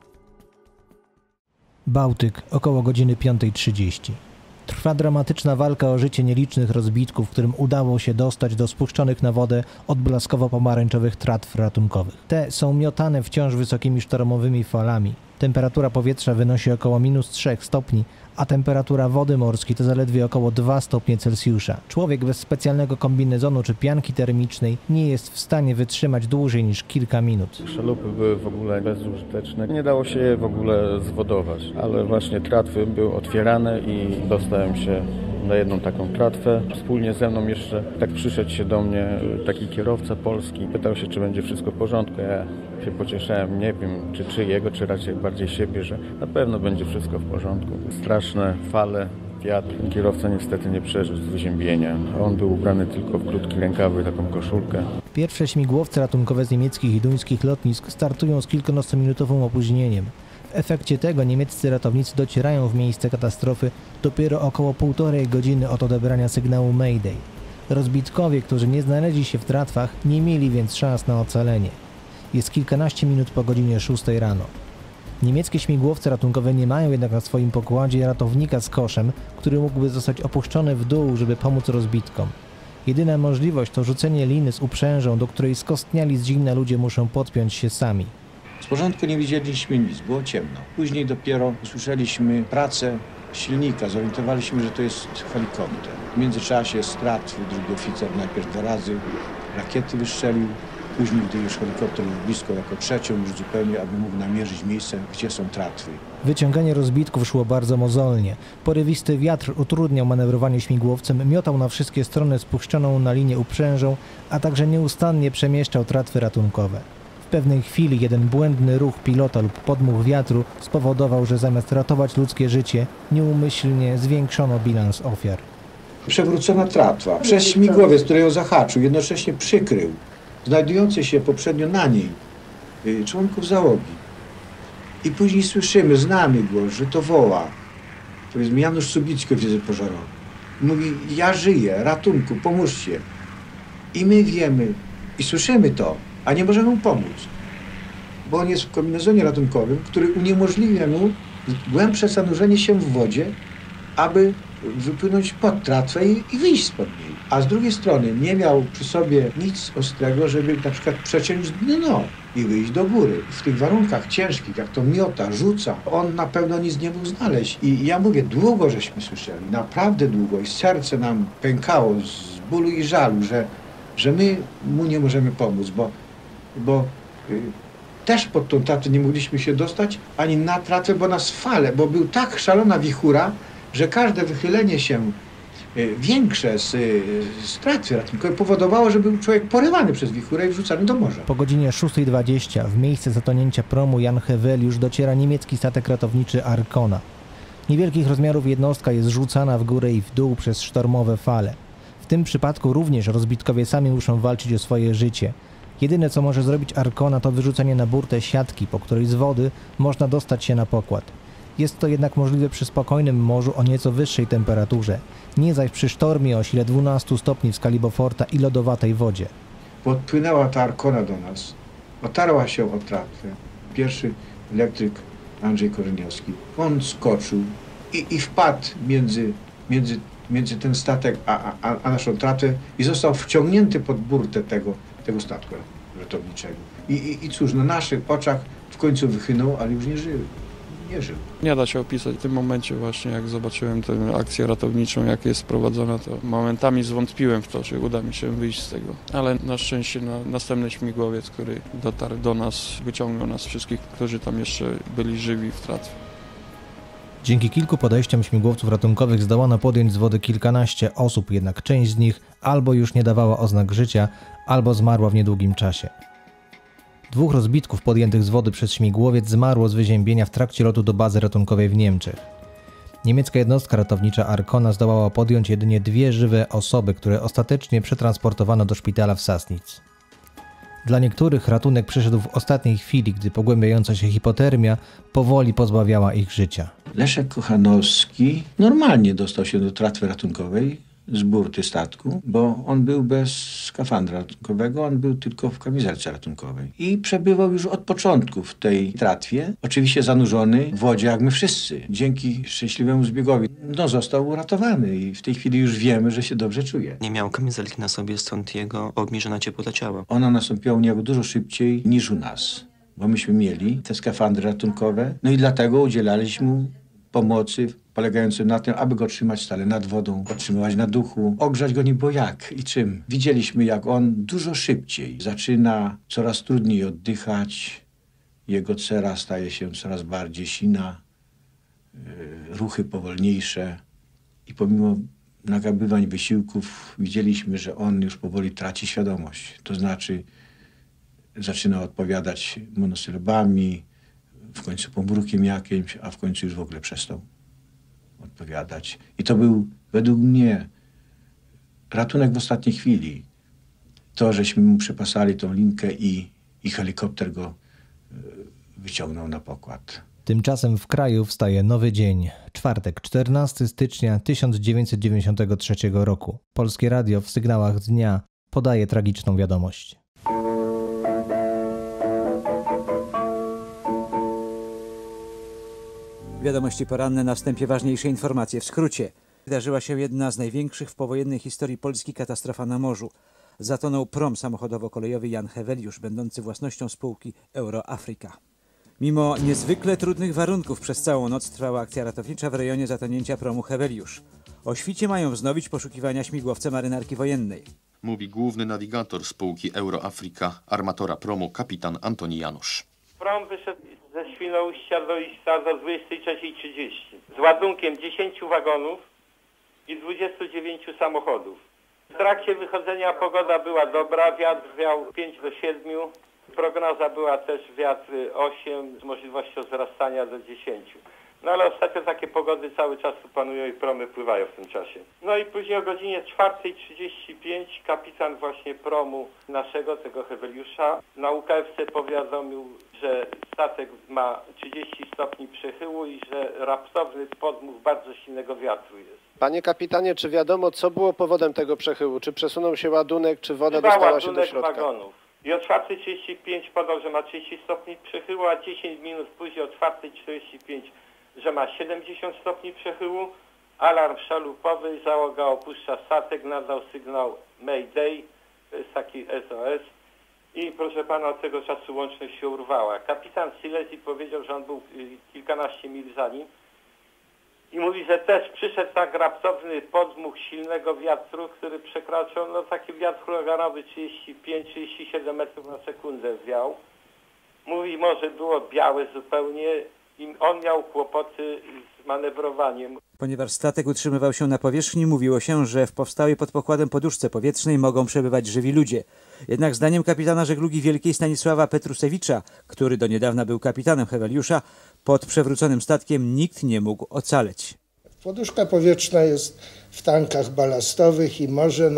Bałtyk, około godziny 5:30. Trwa dramatyczna walka o życie nielicznych rozbitków, którym udało się dostać do spuszczonych na wodę odblaskowo-pomarańczowych tratw ratunkowych. Te są miotane wciąż wysokimi sztormowymi falami. Temperatura powietrza wynosi około -3 stopni, a temperatura wody morskiej to zaledwie około 2 stopnie Celsjusza. Człowiek bez specjalnego kombinezonu czy pianki termicznej nie jest w stanie wytrzymać dłużej niż kilka minut. Szalupy były w ogóle bezużyteczne. Nie dało się je w ogóle zwodować, ale właśnie tratwy były otwierane i dostałem się na jedną taką tratwę. Wspólnie ze mną jeszcze tak przyszedł się do mnie taki kierowca polski. Pytał się, czy będzie wszystko w porządku. Ja się pocieszałem, nie wiem, czy jego, czy raczej bardziej siebie, że na pewno będzie wszystko w porządku. Straszne fale, wiatr. Kierowca niestety nie przeżył z wyziębienia. On był ubrany tylko w krótki rękawy, taką koszulkę. Pierwsze śmigłowce ratunkowe z niemieckich i duńskich lotnisk startują z kilkunastominutowym opóźnieniem. W efekcie tego niemieccy ratownicy docierają w miejsce katastrofy dopiero około 1,5 godziny od odebrania sygnału Mayday. Rozbitkowie, którzy nie znaleźli się w tratwach, nie mieli więc szans na ocalenie. Jest kilkanaście minut po godzinie 6 rano. Niemieckie śmigłowce ratunkowe nie mają jednak na swoim pokładzie ratownika z koszem, który mógłby zostać opuszczony w dół, żeby pomóc rozbitkom. Jedyna możliwość to rzucenie liny z uprzężą, do której skostniali z zimna ludzie muszą podpiąć się sami. Z początku nie widzieliśmy nic, było ciemno. Później dopiero usłyszeliśmy pracę silnika, zorientowaliśmy, że to jest helikopter. W międzyczasie z tratwy drugi oficer najpierw 2 razy rakiety wystrzelił, później, gdy już helikopter był blisko, jako trzecią już zupełnie, aby mógł namierzyć miejsce, gdzie są tratwy. Wyciąganie rozbitków szło bardzo mozolnie. Porywisty wiatr utrudniał manewrowanie śmigłowcem, miotał na wszystkie strony spuszczoną na linię uprzężą, a także nieustannie przemieszczał tratwy ratunkowe. W pewnej chwili jeden błędny ruch pilota lub podmuch wiatru spowodował, że zamiast ratować ludzkie życie, nieumyślnie zwiększono bilans ofiar. Przewrócona tratwa przez śmigłowiec, który ją zahaczył, jednocześnie przykrył znajdujący się poprzednio na niej członków załogi. I później słyszymy, znamy głos, że to woła. Powiedzmy Janusz Subicki, oficer pożarowy. Mówi, ja żyję, ratunku, pomóżcie. I my wiemy i słyszymy to, a nie możemy mu pomóc. Bo on jest w kombinezonie ratunkowym, który uniemożliwia mu głębsze zanurzenie się w wodzie, aby wypłynąć pod tratwę i wyjść spod niej. A z drugiej strony nie miał przy sobie nic ostrego, żeby na przykład przeciąć dno i wyjść do góry. W tych warunkach ciężkich, jak to miota, rzuca, on na pewno nic nie mógł znaleźć. I ja mówię, długo żeśmy słyszeli, naprawdę długo i serce nam pękało z bólu i żalu, że my mu nie możemy pomóc, bo też pod tą tratwę nie mogliśmy się dostać, ani na tratwę, bo nas fale, bo był tak szalona wichura, że każde wychylenie się większe z tratwy ratunkowej powodowało, że był człowiek porywany przez wichurę i wrzucany do morza. Po godzinie 6:20 w miejsce zatonięcia promu Jan Heweliusz dociera niemiecki statek ratowniczy Arkona. Niewielkich rozmiarów jednostka jest rzucana w górę i w dół przez sztormowe fale. W tym przypadku również rozbitkowie sami muszą walczyć o swoje życie. Jedyne co może zrobić Arkona to wyrzucenie na burtę siatki, po której z wody można dostać się na pokład. Jest to jednak możliwe przy spokojnym morzu o nieco wyższej temperaturze, nie zaś przy sztormie o sile 12 stopni w skali Beauforta i lodowatej wodzie. Podpłynęła ta Arkona do nas, otarła się o tratwę. Pierwszy elektryk Andrzej Korzeniowski. On skoczył i wpadł między między ten statek a naszą tratwę i został wciągnięty pod burtę tego statku ratowniczego. I cóż, na naszych oczach w końcu wychynął, ale już nie żył. Nie da się opisać w tym momencie właśnie, jak zobaczyłem tę akcję ratowniczą, jak jest prowadzona, to momentami zwątpiłem w to, czy uda mi się wyjść z tego. Ale na szczęście następny śmigłowiec, który dotarł do nas, wyciągnął nas wszystkich, którzy tam jeszcze byli żywi w tratwie. Dzięki kilku podejściom śmigłowców ratunkowych zdołano podjąć z wody kilkanaście osób, jednak część z nich albo już nie dawała oznak życia, albo zmarła w niedługim czasie. 2 rozbitków podjętych z wody przez śmigłowiec zmarło z wyziębienia w trakcie lotu do bazy ratunkowej w Niemczech. Niemiecka jednostka ratownicza Arkona zdołała podjąć jedynie 2 żywe osoby, które ostatecznie przetransportowano do szpitala w Sassnitz. Dla niektórych ratunek przyszedł w ostatniej chwili, gdy pogłębiająca się hipotermia powoli pozbawiała ich życia. Leszek Kochanowski normalnie dostał się do tratwy ratunkowej z burty statku, bo on był bez skafandra ratunkowego, on był tylko w kamizelce ratunkowej. I przebywał już od początku w tej tratwie, oczywiście zanurzony w wodzie jak my wszyscy. Dzięki szczęśliwemu zbiegowi został uratowany i w tej chwili już wiemy, że się dobrze czuje. Nie miał kamizelki na sobie, stąd jego obniżona ciepłota ciała. Ona nastąpiła u niego dużo szybciej niż u nas, bo myśmy mieli te skafandry ratunkowe, no i dlatego udzielaliśmy mu pomocy polegającej na tym, aby go trzymać stale nad wodą, otrzymywać na duchu. Ogrzać go nie było jak i czym. Widzieliśmy, jak on dużo szybciej zaczyna coraz trudniej oddychać. Jego cera staje się coraz bardziej sina, ruchy powolniejsze. I pomimo nagabywań, wysiłków widzieliśmy, że on już powoli traci świadomość. To znaczy zaczyna odpowiadać monosylabami, w końcu pomrukiem jakimś, a w końcu już w ogóle przestał odpowiadać. I to był według mnie ratunek w ostatniej chwili. To, żeśmy mu przypasali tą linkę i helikopter go wyciągnął na pokład. Tymczasem w kraju wstaje nowy dzień. Czwartek, 14 stycznia 1993 roku. Polskie Radio w sygnałach dnia podaje tragiczną wiadomość. Wiadomości poranne, na wstępie ważniejsze informacje w skrócie. Wydarzyła się jedna z największych w powojennej historii Polski katastrofa na morzu. Zatonął prom samochodowo-kolejowy Jan Heweliusz, będący własnością spółki Euroafrika. Mimo niezwykle trudnych warunków przez całą noc trwała akcja ratownicza w rejonie zatonięcia promu Heweliusz. O świcie mają wznowić poszukiwania śmigłowca marynarki wojennej. Mówi główny nawigator spółki Euroafrika, armatora promu, kapitan Antoni Janusz. Prom wyszedł ze Świnoujścia do Iszta do 23:30 z ładunkiem 10 wagonów i 29 samochodów. W trakcie wychodzenia pogoda była dobra, wiatr wiał 5 do 7, prognoza była też wiatr 8 z możliwością wzrastania do 10. No ale ostatnio takie pogody cały czas tu panują i promy pływają w tym czasie. No i później o godzinie 4:35 kapitan właśnie promu naszego, tego Heweliusza, na UKFC powiadomił, że statek ma 30 stopni przechyłu i że raptowny podmuch bardzo silnego wiatru jest. Panie kapitanie, czy wiadomo, co było powodem tego przechyłu? Czy przesunął się ładunek, czy woda dostała się do środka? Wagonów. I o 4:35 podał, że ma 30 stopni przechyłu, a 10 minut później o 4:45, że ma 70 stopni przechyłu. Alarm szalupowy, załoga opuszcza statek, nadał sygnał Mayday, to jest taki SOS. I proszę pana, od tego czasu łączność się urwała. Kapitan Silesi powiedział, że on był kilkanaście mil za nim. I mówi, że też przyszedł tak raptowny podmuch silnego wiatru, który przekraczał, no taki wiatr huraganowy 35-37 metrów na sekundę wiał. Mówi, może było białe zupełnie i on miał kłopoty z manewrowaniem. Ponieważ statek utrzymywał się na powierzchni, mówiło się, że w powstałej pod pokładem poduszce powietrznej mogą przebywać żywi ludzie. Jednak zdaniem kapitana żeglugi wielkiej Stanisława Petrusewicza, który do niedawna był kapitanem Heweliusza, pod przewróconym statkiem nikt nie mógł ocaleć. Poduszka powietrzna jest w tankach balastowych i może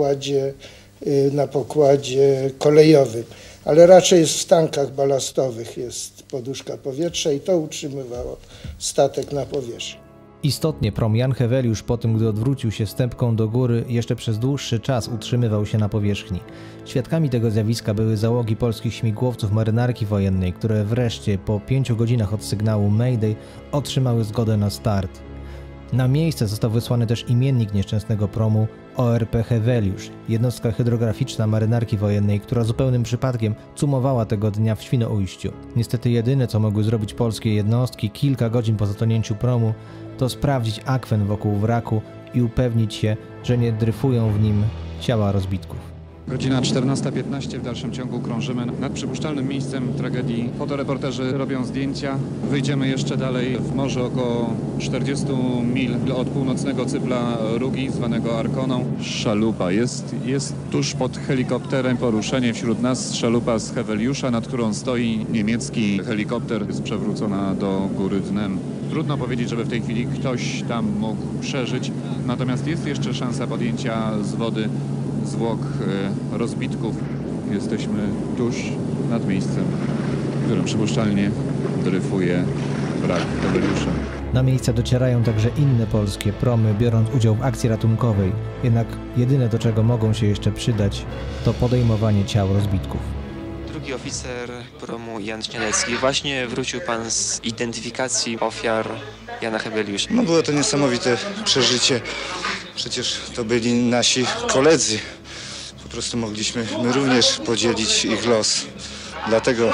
na pokładzie kolejowym, ale raczej jest w tankach balastowych jest poduszka powietrza i to utrzymywało statek na powierzchni. Istotnie prom Jan Heweliusz po tym, gdy odwrócił się stępką do góry, jeszcze przez dłuższy czas utrzymywał się na powierzchni. Świadkami tego zjawiska były załogi polskich śmigłowców marynarki wojennej, które wreszcie po 5 godzinach od sygnału Mayday otrzymały zgodę na start. Na miejsce został wysłany też imiennik nieszczęsnego promu ORP Heweliusz, jednostka hydrograficzna marynarki wojennej, która zupełnym przypadkiem cumowała tego dnia w Świnoujściu. Niestety jedyne, co mogły zrobić polskie jednostki kilka godzin po zatonięciu promu, to sprawdzić akwen wokół wraku i upewnić się, że nie dryfują w nim ciała rozbitków. Godzina 14:15, w dalszym ciągu krążymy nad przypuszczalnym miejscem tragedii. Fotoreporterzy robią zdjęcia. Wyjdziemy jeszcze dalej w morze, około 40 mil od północnego cypla Rugi, zwanego Arkoną. Szalupa jest tuż pod helikopterem. Poruszenie wśród nas szalupa z Heweliusza, nad którą stoi niemiecki helikopter. Jest przewrócona do góry dnem. Trudno powiedzieć, żeby w tej chwili ktoś tam mógł przeżyć. Natomiast jest jeszcze szansa podjęcia z wody zwłok rozbitków. Jesteśmy tuż nad miejscem, w którym przypuszczalnie dryfuje wrak Heweliusza. Na miejsce docierają także inne polskie promy, biorąc udział w akcji ratunkowej. Jednak jedyne, do czego mogą się jeszcze przydać, to podejmowanie ciał rozbitków. Drugi oficer promu Jan Śniadecki. Właśnie wrócił pan z identyfikacji ofiar Jana Heweliusza. No było to niesamowite przeżycie. Przecież to byli nasi koledzy. Po prostu mogliśmy my również podzielić ich los. Dlatego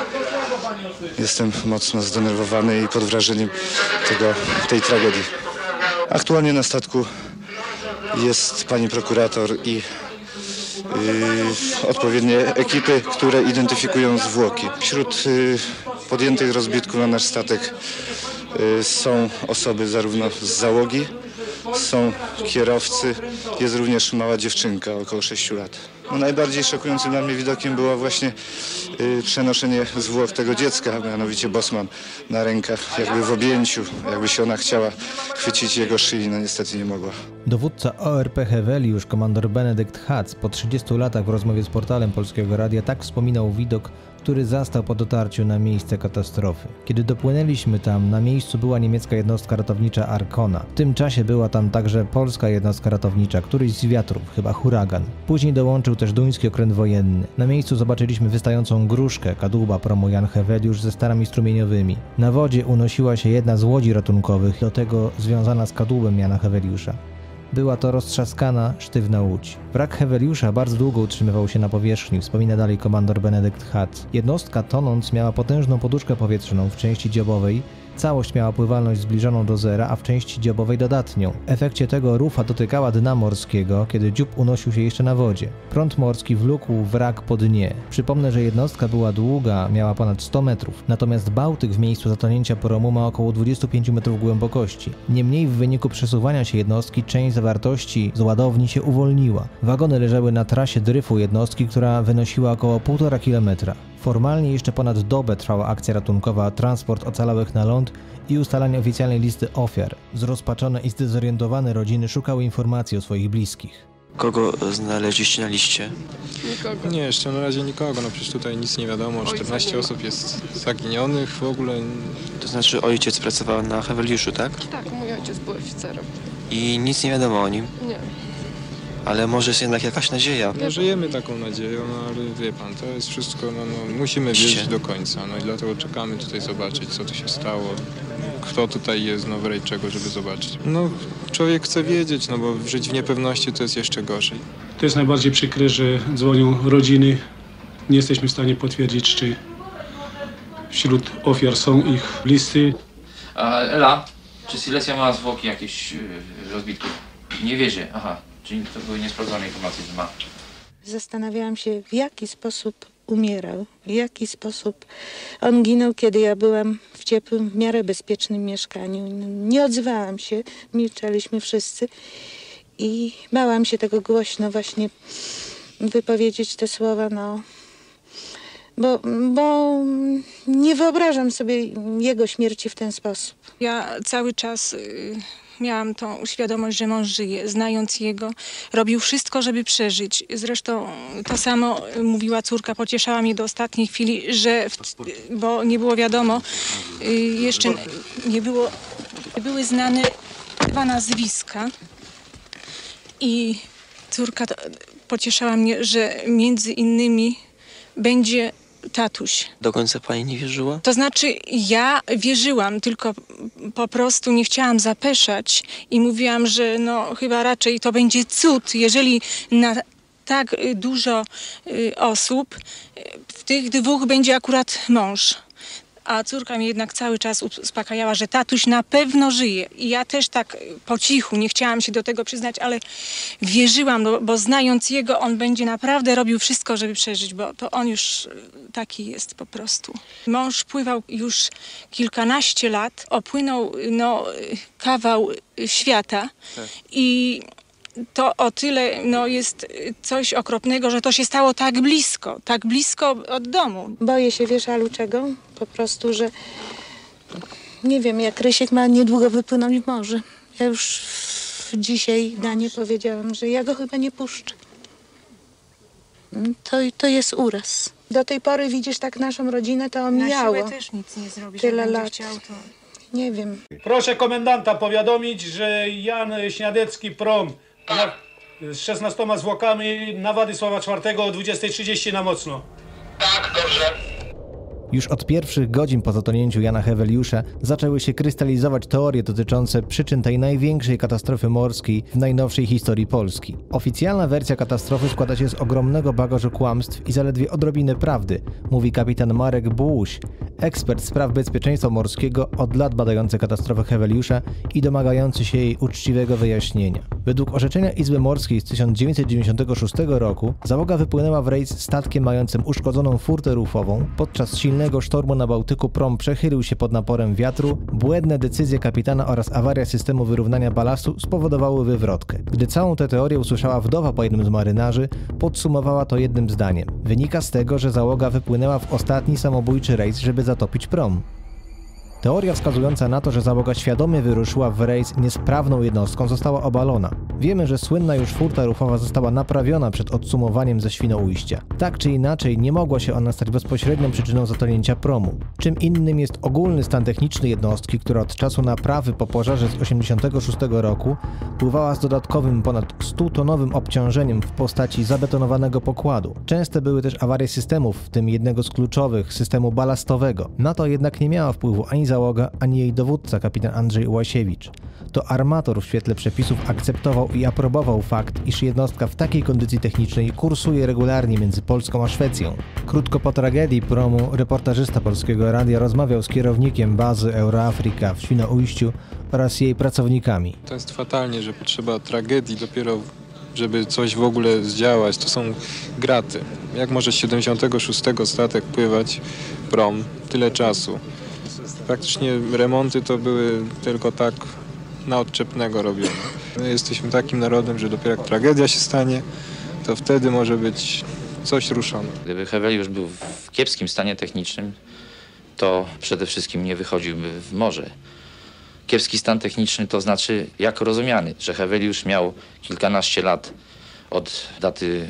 jestem mocno zdenerwowany i pod wrażeniem tej tragedii. Aktualnie na statku jest pani prokurator i odpowiednie ekipy, które identyfikują zwłoki. Wśród podjętych rozbitków na nasz statek są osoby zarówno z załogi, są kierowcy, jest również mała dziewczynka, około 6 lat. No, najbardziej szokującym dla mnie widokiem było właśnie przenoszenie zwłok tego dziecka, mianowicie Bosman, na rękach, jakby w objęciu, jakby się ona chciała chwycić jego szyi, no niestety nie mogła. Dowódca ORP Heweliusz, komandor Benedykt Hac, po 30 latach w rozmowie z portalem Polskiego Radia tak wspominał widok, który zastał po dotarciu na miejsce katastrofy. Kiedy dopłynęliśmy tam, na miejscu była niemiecka jednostka ratownicza Arkona. W tym czasie była tam także polska jednostka ratownicza, któryś z wiatrów, chyba huragan. Później dołączył też duński okręt wojenny. Na miejscu zobaczyliśmy wystającą gruszkę, kadłuba promu Jan Heweliusz ze starami strumieniowymi. Na wodzie unosiła się jedna z łodzi ratunkowych, do tego związana z kadłubem Jana Heweliusza. Była to roztrzaskana, sztywna łódź. Wrak Heweliusza bardzo długo utrzymywał się na powierzchni, wspomina dalej komandor Benedykt Hac. Jednostka tonąc miała potężną poduszkę powietrzną w części dziobowej, całość miała pływalność zbliżoną do zera, a w części dziobowej dodatnią. W efekcie tego rufa dotykała dna morskiego, kiedy dziób unosił się jeszcze na wodzie. Prąd morski wlókł wrak po dnie. Przypomnę, że jednostka była długa, miała ponad 100 metrów, natomiast Bałtyk w miejscu zatonięcia promu ma około 25 metrów głębokości. Niemniej w wyniku przesuwania się jednostki część zawartości z ładowni się uwolniła. Wagony leżały na trasie dryfu jednostki, która wynosiła około 1,5 kilometra. Formalnie jeszcze ponad dobę trwała akcja ratunkowa, transport ocalałych na ląd i ustalanie oficjalnej listy ofiar. Zrozpaczone i zdezorientowane rodziny szukały informacji o swoich bliskich. Kogo znaleźliście na liście? Nikogo. Nie, jeszcze na razie nikogo, no przecież tutaj nic nie wiadomo, 14 osób jest zaginionych w ogóle. To znaczy ojciec pracował na Heweliuszu, tak? Tak, mój ojciec był oficerem. I nic nie wiadomo o nim? Nie. Ale może jest jednak jakaś nadzieja? No, żyjemy taką nadzieją, no ale wie pan, to jest wszystko, no musimy wierzyć do końca, no i dlatego czekamy tutaj zobaczyć, co tu się stało, kto tutaj jest, no w razie czego, żeby zobaczyć. No człowiek chce wiedzieć, no bo żyć w niepewności to jest jeszcze gorzej. To jest najbardziej przykre, że dzwonią rodziny, nie jesteśmy w stanie potwierdzić, czy wśród ofiar są ich bliscy. Ela, czy Silesia ma zwłoki jakieś rozbitków? Nie wierzę, aha. Czyli to były niesprawdzone informacje, że ma. Zastanawiałam się, w jaki sposób umierał, w jaki sposób on ginął, kiedy ja byłam w ciepłym, w miarę bezpiecznym mieszkaniu. Nie odzywałam się, milczeliśmy wszyscy i bałam się tego głośno właśnie wypowiedzieć te słowa, no. Bo nie wyobrażam sobie jego śmierci w ten sposób. Ja cały czas miałam tą świadomość, że mąż żyje. Znając jego, robił wszystko, żeby przeżyć. Zresztą to samo mówiła córka, pocieszała mnie do ostatniej chwili, że bo nie było wiadomo, jeszcze nie były znane 2 nazwiska i córka pocieszała mnie, że między innymi będzie tatuś. Do końca pani nie wierzyła? To znaczy ja wierzyłam, tylko po prostu nie chciałam zapeszać i mówiłam, że no chyba raczej to będzie cud, jeżeli na tak dużo osób w tych dwóch będzie akurat mąż. A córka mnie jednak cały czas uspokajała, że tatuś na pewno żyje. I ja też tak po cichu, nie chciałam się do tego przyznać, ale wierzyłam, bo znając jego, on będzie naprawdę robił wszystko, żeby przeżyć, bo to on już taki jest po prostu. Mąż pływał już kilkanaście lat, opłynął kawał świata i to o tyle jest coś okropnego, że to się stało tak blisko od domu. Boję się, wiesz, Alu, czego? Po prostu, że nie wiem, jak Rysiek ma niedługo wypłynąć w morze. Ja już dzisiaj Danie powiedziałam, że ja go chyba nie puszczę. To jest uraz. Do tej pory widzisz tak naszą rodzinę, to omijało. Na siłę też nic nie zrobisz, tyle jak lat. będzie chciał, to... Nie wiem. Proszę komendanta powiadomić, że Jan Śniadecki prom z 16 zwłokami na Władysława IV o 20:30 na Mocno. Tak, dobrze. Już od pierwszych godzin po zatonięciu Jana Heweliusza zaczęły się krystalizować teorie dotyczące przyczyn tej największej katastrofy morskiej w najnowszej historii Polski. Oficjalna wersja katastrofy składa się z ogromnego bagażu kłamstw i zaledwie odrobiny prawdy, mówi kapitan Marek Bułuś, ekspert spraw bezpieczeństwa morskiego, od lat badający katastrofę Heweliusza i domagający się jej uczciwego wyjaśnienia. Według orzeczenia Izby Morskiej z 1996 roku załoga wypłynęła w rejs statkiem mającym uszkodzoną furtę rufową. Podczas silnego sztormu na Bałtyku prom przechylił się pod naporem wiatru, błędne decyzje kapitana oraz awaria systemu wyrównania balastu spowodowały wywrotkę. Gdy całą tę teorię usłyszała wdowa po jednym z marynarzy, podsumowała to jednym zdaniem. Wynika z tego, że załoga wypłynęła w ostatni samobójczy rejs, żeby zatopić prom. Teoria wskazująca na to, że załoga świadomie wyruszyła w rejs niesprawną jednostką, została obalona. Wiemy, że słynna już furta rufowa została naprawiona przed odsumowaniem ze Świnoujścia. Tak czy inaczej, nie mogła się ona stać bezpośrednią przyczyną zatonięcia promu. Czym innym jest ogólny stan techniczny jednostki, która od czasu naprawy po pożarze z 1986 roku pływała z dodatkowym ponad 100-tonowym obciążeniem w postaci zabetonowanego pokładu. Częste były też awarie systemów, w tym jednego z kluczowych, systemu balastowego. Na to jednak nie miała wpływu ani załoga, ani jej dowódca, kapitan Andrzej Łasiewicz. To armator w świetle przepisów akceptował i aprobował fakt, iż jednostka w takiej kondycji technicznej kursuje regularnie między Polską a Szwecją. Krótko po tragedii promu reportażysta Polskiego Radia rozmawiał z kierownikiem bazy Euroafrika w Świnoujściu oraz jej pracownikami. To jest fatalnie, że potrzeba tragedii dopiero, żeby coś w ogóle zdziałać. To są graty. Jak może z 76 statek pływać prom tyle czasu? Praktycznie remonty to były tylko tak na odczepnego robione. My jesteśmy takim narodem, że dopiero jak tragedia się stanie, to wtedy może być coś ruszone. Gdyby Heweliusz był w kiepskim stanie technicznym, to przede wszystkim nie wychodziłby w morze. Kiepski stan techniczny to znaczy jak rozumiany, że Heweliusz miał kilkanaście lat od daty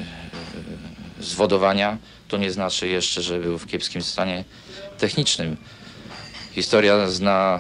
zwodowania, to nie znaczy jeszcze, że był w kiepskim stanie technicznym. Historia zna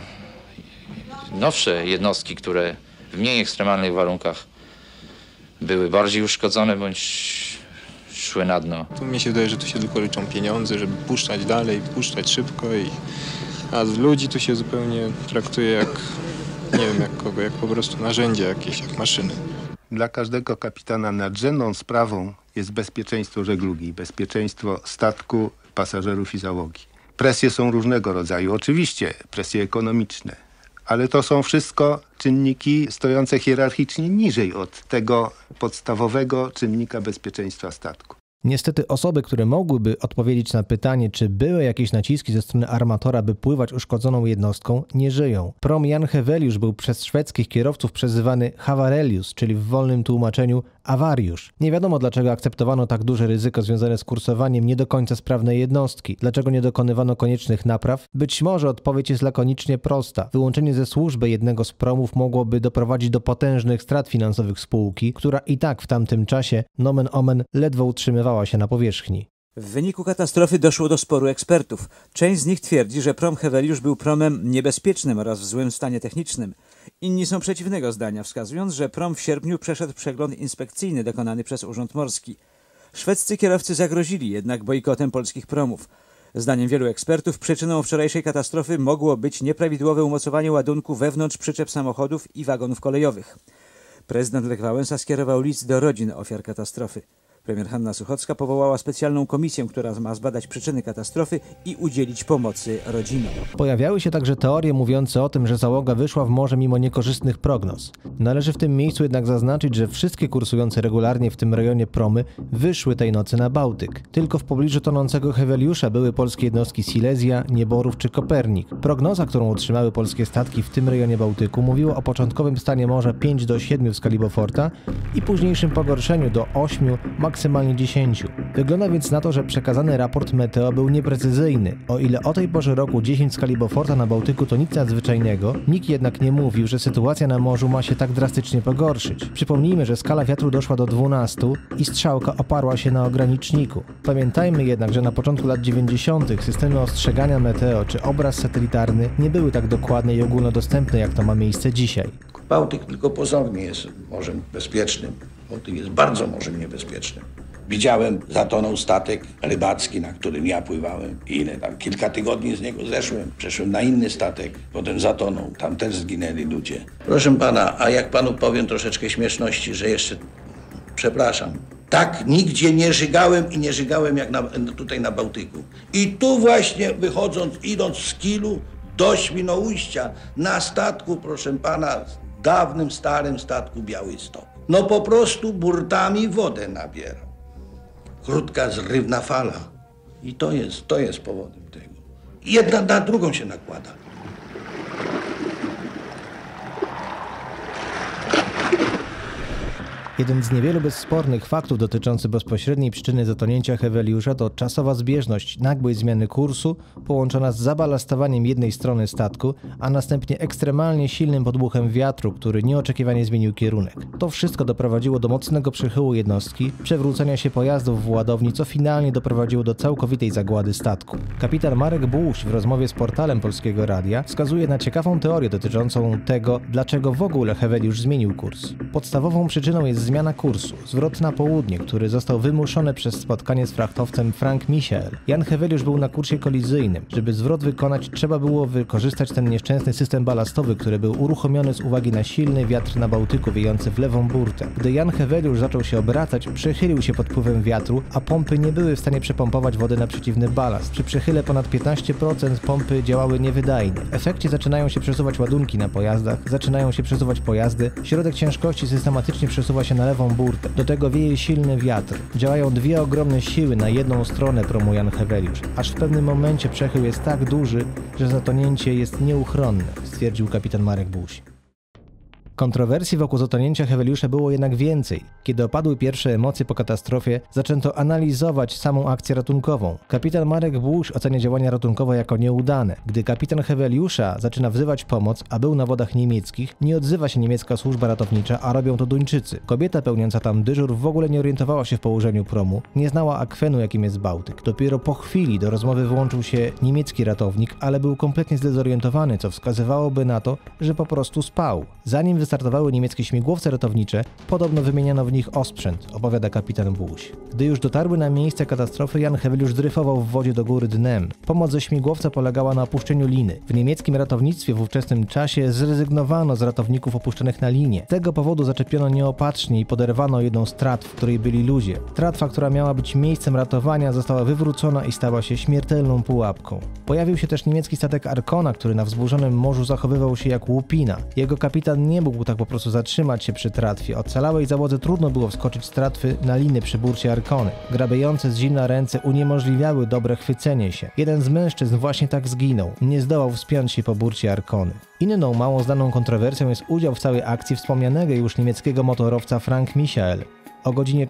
nowsze jednostki, które w mniej ekstremalnych warunkach były bardziej uszkodzone bądź szły na dno. Tu mi się wydaje, że tu się tylko liczą pieniądze, żeby puszczać dalej, puszczać szybko, a ludzi tu się zupełnie traktuje jak, nie wiem jak kogo, jak po prostu narzędzie jakieś, jak maszyny. Dla każdego kapitana nadrzędną sprawą jest bezpieczeństwo żeglugi, bezpieczeństwo statku, pasażerów i załogi. Presje są różnego rodzaju, oczywiście presje ekonomiczne, ale to są wszystko czynniki stojące hierarchicznie niżej od tego podstawowego czynnika bezpieczeństwa statku. Niestety osoby, które mogłyby odpowiedzieć na pytanie, czy były jakieś naciski ze strony armatora, by pływać uszkodzoną jednostką, nie żyją. Prom Jan Heweliusz był przez szwedzkich kierowców przezywany Havarelius, czyli w wolnym tłumaczeniu awariusz. Nie wiadomo, dlaczego akceptowano tak duże ryzyko związane z kursowaniem nie do końca sprawnej jednostki. Dlaczego nie dokonywano koniecznych napraw? Być może odpowiedź jest lakonicznie prosta. Wyłączenie ze służby jednego z promów mogłoby doprowadzić do potężnych strat finansowych spółki, która i tak w tamtym czasie, nomen omen, ledwo utrzymywała się na powierzchni. W wyniku katastrofy doszło do sporu ekspertów. Część z nich twierdzi, że prom Heweliusz był promem niebezpiecznym oraz w złym stanie technicznym. Inni są przeciwnego zdania, wskazując, że prom w sierpniu przeszedł przegląd inspekcyjny dokonany przez Urząd Morski. Szwedzcy kierowcy zagrozili jednak bojkotem polskich promów. Zdaniem wielu ekspertów przyczyną wczorajszej katastrofy mogło być nieprawidłowe umocowanie ładunku wewnątrz przyczep samochodów i wagonów kolejowych. Prezydent Lech Wałęsa skierował list do rodzin ofiar katastrofy. Premier Hanna Suchocka powołała specjalną komisję, która ma zbadać przyczyny katastrofy i udzielić pomocy rodzinom. Pojawiały się także teorie mówiące o tym, że załoga wyszła w morze mimo niekorzystnych prognoz. Należy w tym miejscu jednak zaznaczyć, że wszystkie kursujące regularnie w tym rejonie promy wyszły tej nocy na Bałtyk. Tylko w pobliżu tonącego Heweliusza były polskie jednostki Silesia, Nieborów czy Kopernik. Prognoza, którą otrzymały polskie statki w tym rejonie Bałtyku, mówiła o początkowym stanie morza 5 do 7 w skali Beauforta i późniejszym pogorszeniu do 8, maksymalnie 10. Wygląda więc na to, że przekazany raport meteo był nieprecyzyjny. O ile o tej porze roku 10 w skali Beauforta na Bałtyku to nic nadzwyczajnego, nikt jednak nie mówił, że sytuacja na morzu ma się tak drastycznie pogorszyć. Przypomnijmy, że skala wiatru doszła do 12 i strzałka oparła się na ograniczniku. Pamiętajmy jednak, że na początku lat 90. systemy ostrzegania meteo czy obraz satelitarny nie były tak dokładne i ogólnodostępne, jak to ma miejsce dzisiaj. Bałtyk tylko pozornie jest morzem bezpiecznym. Bałtyk jest bardzo morzem niebezpiecznym. Widziałem, zatonął statek rybacki, na którym ja pływałem. Kilka tygodni z niego zeszłem. Przeszłem na inny statek, potem zatonął. Tam też zginęli ludzie. Proszę pana, a jak panu powiem troszeczkę śmieszności, że jeszcze, przepraszam, tak nigdzie nie żygałem i nie żygałem jak tutaj na Bałtyku. I tu właśnie idąc z Kilu do Świnoujścia na statku, proszę pana, dawnym, starym statku Białystok. No po prostu burtami wodę nabiera. Krótka, zrywna fala. I to jest powodem tego. Jedna na drugą się nakłada. Jeden z niewielu bezspornych faktów dotyczący bezpośredniej przyczyny zatonięcia Heweliusza to czasowa zbieżność nagłej zmiany kursu połączona z zabalastowaniem jednej strony statku, a następnie ekstremalnie silnym podmuchem wiatru, który nieoczekiwanie zmienił kierunek. To wszystko doprowadziło do mocnego przechyłu jednostki, przewrócenia się pojazdów w ładowni, co finalnie doprowadziło do całkowitej zagłady statku. Kapitan Marek Błuś w rozmowie z portalem Polskiego Radia wskazuje na ciekawą teorię dotyczącą tego, dlaczego w ogóle Heweliusz zmienił kurs. Podstawową przyczyną jest zmiana kursu, zwrot na południe, który został wymuszony przez spotkanie z frachtowcem Frank Michael. Jan Heweliusz był na kursie kolizyjnym. Żeby zwrot wykonać, trzeba było wykorzystać ten nieszczęsny system balastowy, który był uruchomiony z uwagi na silny wiatr na Bałtyku wiejący w lewą burtę. Gdy Jan Heweliusz zaczął się obracać, przechylił się pod wpływem wiatru, a pompy nie były w stanie przepompować wody na przeciwny balast. Przy przechyle ponad 15% pompy działały niewydajnie. W efekcie zaczynają się przesuwać ładunki na pojazdach, zaczynają się przesuwać pojazdy, środek ciężkości systematycznie przesuwa się na lewą burtę. Do tego wieje silny wiatr. Działają dwie ogromne siły na jedną stronę promu Jan Heweliusz. Aż w pewnym momencie przechył jest tak duży, że zatonięcie jest nieuchronne, stwierdził kapitan Marek Błuś. Kontrowersji wokół zatonięcia Heweliusza było jednak więcej. Kiedy opadły pierwsze emocje po katastrofie, zaczęto analizować samą akcję ratunkową. Kapitan Marek Błuś ocenia działania ratunkowe jako nieudane. Gdy kapitan Heweliusza zaczyna wzywać pomoc, a był na wodach niemieckich, nie odzywa się niemiecka służba ratownicza, a robią to Duńczycy. Kobieta pełniąca tam dyżur w ogóle nie orientowała się w położeniu promu, nie znała akwenu, jakim jest Bałtyk. Dopiero po chwili do rozmowy włączył się niemiecki ratownik, ale był kompletnie zdezorientowany, co wskazywałoby na to, że po prostu spał. Zanim wystartowały niemieckie śmigłowce ratownicze, podobno wymieniano w nich osprzęt, opowiada kapitan Błuś. Gdy już dotarły na miejsce katastrofy, Jan Heweliusz dryfował w wodzie do góry dnem. Pomoc ze śmigłowca polegała na opuszczeniu liny. W niemieckim ratownictwie w ówczesnym czasie zrezygnowano z ratowników opuszczonych na linie. Z tego powodu zaczepiono nieopatrznie i poderwano jedną z tratw, w której byli ludzie. Tratwa, która miała być miejscem ratowania, została wywrócona i stała się śmiertelną pułapką. Pojawił się też niemiecki statek Arkona, który na wzburzonym morzu zachowywał się jak łupina. Jego kapitan nie mógł tak po prostu zatrzymać się przy tratwie. Ocalałej załodze trudno było wskoczyć z tratwy na liny przy burcie Arkony. Grabiejące z zimna ręce uniemożliwiały dobre chwycenie się. Jeden z mężczyzn właśnie tak zginął. Nie zdołał wspiąć się po burcie Arkony. Inną mało znaną kontrowersją jest udział w całej akcji wspomnianego już niemieckiego motorowca Frank Michael. O godzinie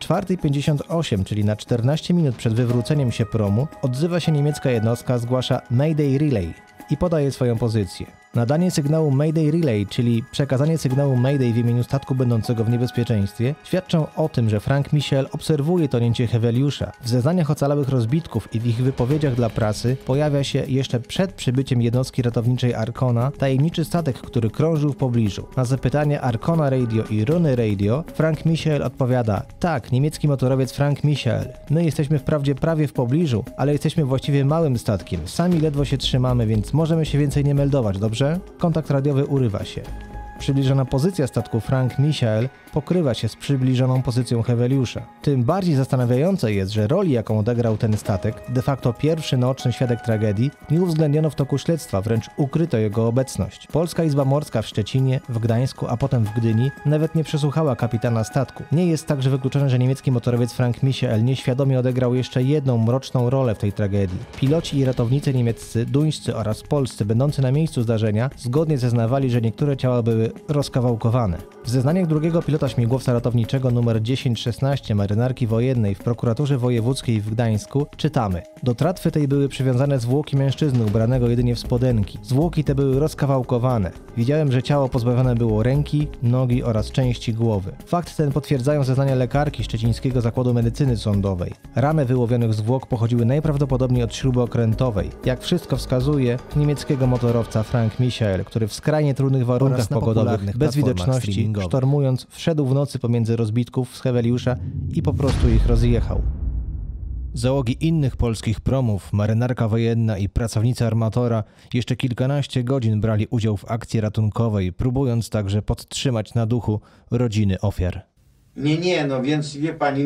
4:58, czyli na 14 minut przed wywróceniem się promu, odzywa się niemiecka jednostka, zgłasza Mayday Relay i podaje swoją pozycję. Nadanie sygnału Mayday Relay, czyli przekazanie sygnału Mayday w imieniu statku będącego w niebezpieczeństwie, świadczą o tym, że Frank Michel obserwuje tonięcie Heveliusza. W zeznaniach ocalałych rozbitków i w ich wypowiedziach dla prasy pojawia się jeszcze przed przybyciem jednostki ratowniczej Arkona tajemniczy statek, który krążył w pobliżu. Na zapytanie Arkona Radio i Runy Radio Frank Michel odpowiada: tak, niemiecki motorowiec Frank Michel. My jesteśmy wprawdzie prawie w pobliżu, ale jesteśmy właściwie małym statkiem. Sami ledwo się trzymamy, więc możemy się więcej nie meldować, dobrze? Kontakt radiowy urywa się. Przybliżona pozycja statku Frank Michel pokrywa się z przybliżoną pozycją Heveliusza. Tym bardziej zastanawiające jest, że roli, jaką odegrał ten statek, de facto pierwszy naoczny świadek tragedii, nie uwzględniono w toku śledztwa, wręcz ukryto jego obecność. Polska Izba Morska w Szczecinie, w Gdańsku, a potem w Gdyni nawet nie przesłuchała kapitana statku. Nie jest także wykluczone, że niemiecki motorowiec Frank Michel nieświadomie odegrał jeszcze jedną mroczną rolę w tej tragedii. Piloci i ratownicy niemieccy, duńscy oraz polscy, będący na miejscu zdarzenia, zgodnie zeznawali, że niektóre ciała były rozkawałkowane. W zeznaniach drugiego pilota śmigłowca ratowniczego nr 1016 Marynarki Wojennej w prokuraturze wojewódzkiej w Gdańsku czytamy: do tratwy tej były przywiązane zwłoki mężczyzny ubranego jedynie w spodenki. Zwłoki te były rozkawałkowane. Widziałem, że ciało pozbawione było ręki, nogi oraz części głowy. Fakt ten potwierdzają zeznania lekarki Szczecińskiego Zakładu Medycyny Sądowej. Ramy wyłowionych zwłok pochodziły najprawdopodobniej od śruby okrętowej. Jak wszystko wskazuje, niemieckiego motorowca Frank Michel, który w skrajnie trudnych warunkach pogodowych, bez widoczności, sztormując, wszedł w nocy pomiędzy rozbitków z Heveliusza i po prostu ich rozjechał. Załogi innych polskich promów, Marynarka Wojenna i pracownicy armatora jeszcze kilkanaście godzin brali udział w akcji ratunkowej, próbując także podtrzymać na duchu rodziny ofiar. Nie, no więc wie pani,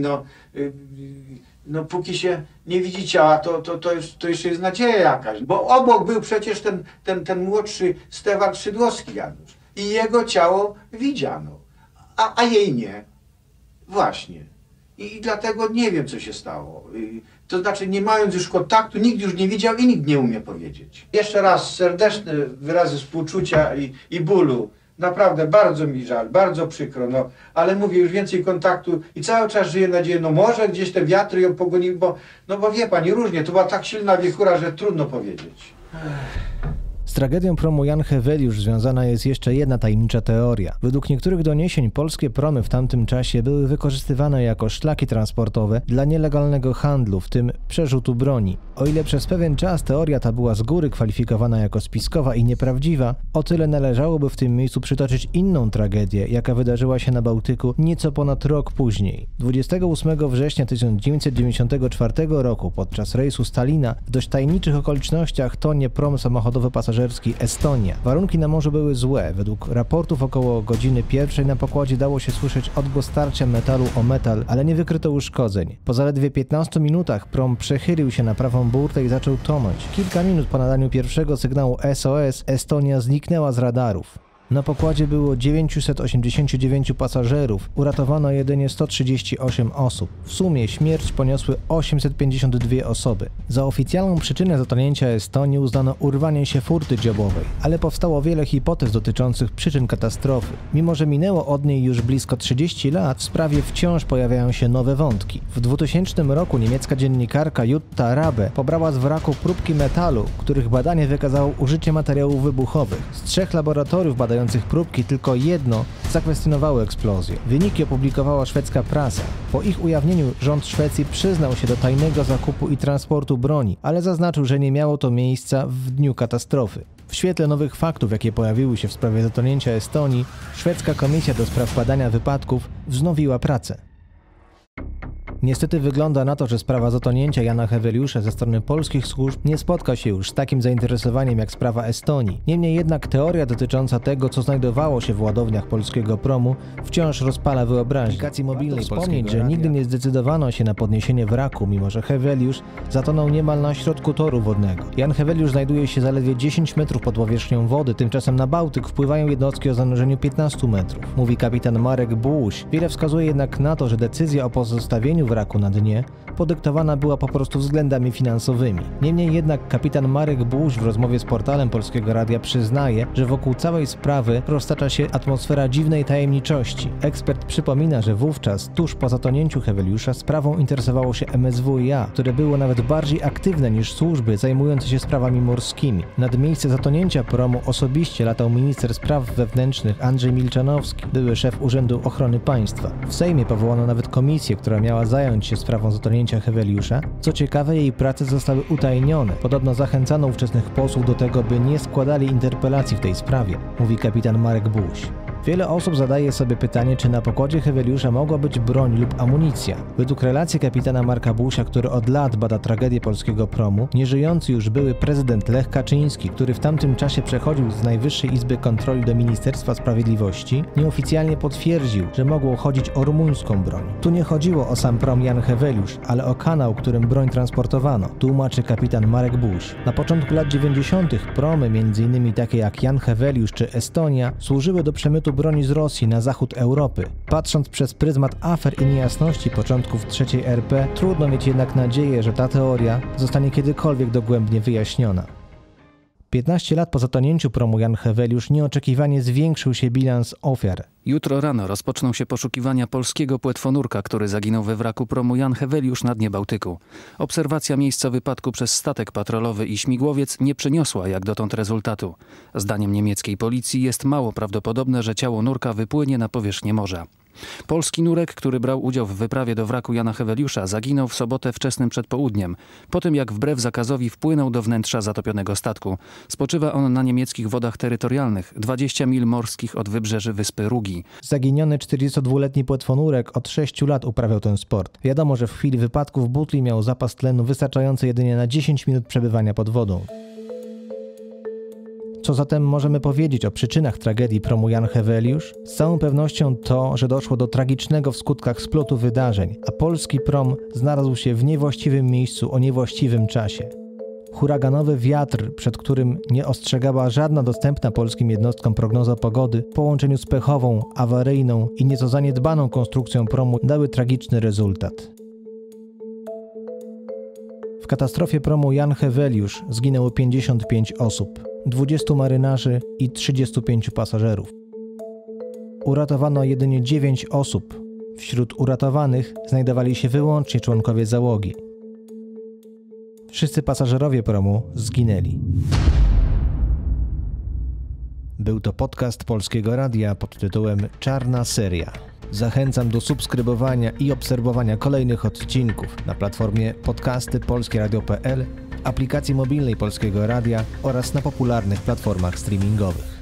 no póki się nie widzi ciała, to jeszcze jest nadzieja jakaś. Bo obok był przecież ten młodszy Stefan Szydłowski Janusz i jego ciało widziano, a jej nie. Właśnie. I dlatego nie wiem, co się stało. To znaczy, nie mając już kontaktu, nikt już nie widział i nikt nie umie powiedzieć. Jeszcze raz serdeczne wyrazy współczucia i bólu. Naprawdę bardzo mi żal, bardzo przykro, ale mówię, już więcej kontaktu i cały czas żyję nadzieją, no może gdzieś te wiatry ją pogoniły, bo wie pani, różnie, to była tak silna wiechura, że trudno powiedzieć. Z tragedią promu Jan Heveliusz związana jest jeszcze jedna tajemnicza teoria. Według niektórych doniesień polskie promy w tamtym czasie były wykorzystywane jako szlaki transportowe dla nielegalnego handlu, w tym przerzutu broni. O ile przez pewien czas teoria ta była z góry kwalifikowana jako spiskowa i nieprawdziwa, o tyle należałoby w tym miejscu przytoczyć inną tragedię, jaka wydarzyła się na Bałtyku nieco ponad rok później. 28 września 1994 roku podczas rejsu Stalina w dość tajemniczych okolicznościach tonie prom samochodowy pasażerski Estonia. Warunki na morzu były złe. Według raportów około godziny 1 na pokładzie dało się słyszeć odgłos starcia metalu o metal, ale nie wykryto uszkodzeń. Po zaledwie 15 minutach prom przechylił się na prawą burtę i zaczął tonąć. Kilka minut po nadaniu pierwszego sygnału SOS Estonia zniknęła z radarów. Na pokładzie było 989 pasażerów, uratowano jedynie 138 osób. W sumie śmierć poniosły 852 osoby. Za oficjalną przyczynę zatonięcia Estonii uznano urwanie się furty dziobowej, ale powstało wiele hipotez dotyczących przyczyn katastrofy. Mimo że minęło od niej już blisko 30 lat, w sprawie wciąż pojawiają się nowe wątki. W 2000 roku niemiecka dziennikarka Jutta Rabe pobrała z wraku próbki metalu, których badanie wykazało użycie materiałów wybuchowych. Z 3 laboratoriów badających próbki tylko jedno zakwestionowało eksplozję. Wyniki opublikowała szwedzka prasa. Po ich ujawnieniu rząd Szwecji przyznał się do tajnego zakupu i transportu broni, ale zaznaczył, że nie miało to miejsca w dniu katastrofy. W świetle nowych faktów, jakie pojawiły się w sprawie zatonięcia Estonii, szwedzka komisja do spraw badania wypadków wznowiła pracę. Niestety wygląda na to, że sprawa zatonięcia Jana Heveliusza ze strony polskich służb nie spotka się już z takim zainteresowaniem jak sprawa Estonii. Niemniej jednak teoria dotycząca tego, co znajdowało się w ładowniach polskiego promu, wciąż rozpala wyobraźnię. Aplikacji mobilnej wspomnieć, że nigdy nie zdecydowano się na podniesienie wraku, mimo że Heveliusz zatonął niemal na środku toru wodnego. Jan Heveliusz znajduje się zaledwie 10 metrów pod powierzchnią wody, tymczasem na Bałtyk wpływają jednostki o zanurzeniu 15 metrów. Mówi kapitan Marek Buś. Wiele wskazuje jednak na to, że decyzja o pozostawieniu wraku na dnie podyktowana była po prostu względami finansowymi. Niemniej jednak kapitan Marek Buś w rozmowie z portalem Polskiego Radia przyznaje, że wokół całej sprawy roztacza się atmosfera dziwnej tajemniczości. Ekspert przypomina, że wówczas, tuż po zatonięciu Heveliusza, sprawą interesowało się MSWiA, które było nawet bardziej aktywne niż służby zajmujące się sprawami morskimi. Nad miejsce zatonięcia promu osobiście latał minister spraw wewnętrznych Andrzej Milczanowski, były szef Urzędu Ochrony Państwa. W Sejmie powołano nawet komisję, która miała zająć się sprawą zatonięcia Heveliusza. Co ciekawe, jej prace zostały utajnione. Podobno zachęcano ówczesnych posłów do tego, by nie składali interpelacji w tej sprawie, mówi kapitan Marek Buś. Wiele osób zadaje sobie pytanie, czy na pokładzie Heveliusza mogła być broń lub amunicja. Według relacji kapitana Marka Busia, który od lat bada tragedię polskiego promu, nieżyjący już były prezydent Lech Kaczyński, który w tamtym czasie przechodził z Najwyższej Izby Kontroli do Ministerstwa Sprawiedliwości, nieoficjalnie potwierdził, że mogło chodzić o rumuńską broń. Tu nie chodziło o sam prom Jan Heveliusz, ale o kanał, którym broń transportowano, tłumaczy kapitan Marek Buś. Na początku lat 90. promy, m.in. takie jak Jan Heveliusz czy Estonia, służyły do przemytu broni z Rosji na zachód Europy. Patrząc przez pryzmat afer i niejasności początków III RP, trudno mieć jednak nadzieję, że ta teoria zostanie kiedykolwiek dogłębnie wyjaśniona. 15 lat po zatonięciu promu Jan Heveliusz nieoczekiwanie zwiększył się bilans ofiar. Jutro rano rozpoczną się poszukiwania polskiego płetwonurka, który zaginął we wraku promu Jan Heveliusz na dnie Bałtyku. Obserwacja miejsca wypadku przez statek patrolowy i śmigłowiec nie przyniosła jak dotąd rezultatu. Zdaniem niemieckiej policji jest mało prawdopodobne, że ciało nurka wypłynie na powierzchnię morza. Polski nurek, który brał udział w wyprawie do wraku Jana Heveliusza, zaginął w sobotę wczesnym przedpołudniem, po tym jak wbrew zakazowi wpłynął do wnętrza zatopionego statku. Spoczywa on na niemieckich wodach terytorialnych, 20 mil morskich od wybrzeży wyspy Rugi. Zaginiony 42-letni płetwonurek od 6 lat uprawiał ten sport. Wiadomo, że w chwili wypadku w butli miał zapas tlenu wystarczający jedynie na 10 minut przebywania pod wodą. Co zatem możemy powiedzieć o przyczynach tragedii promu Jan Heveliusz? Z całą pewnością to, że doszło do tragicznego w skutkach splotu wydarzeń, a polski prom znalazł się w niewłaściwym miejscu o niewłaściwym czasie. Huraganowy wiatr, przed którym nie ostrzegała żadna dostępna polskim jednostkom prognoza pogody, w połączeniu z pechową, awaryjną i nieco zaniedbaną konstrukcją promu dały tragiczny rezultat. W katastrofie promu Jan Heveliusz zginęło 55 osób, 20 marynarzy i 35 pasażerów. Uratowano jedynie 9 osób. Wśród uratowanych znajdowali się wyłącznie członkowie załogi. Wszyscy pasażerowie promu zginęli. Był to podcast Polskiego Radia pod tytułem Czarna Seria. Zachęcam do subskrybowania i obserwowania kolejnych odcinków na platformie podcasty polskieradio.pl, aplikacji mobilnej Polskiego Radia oraz na popularnych platformach streamingowych.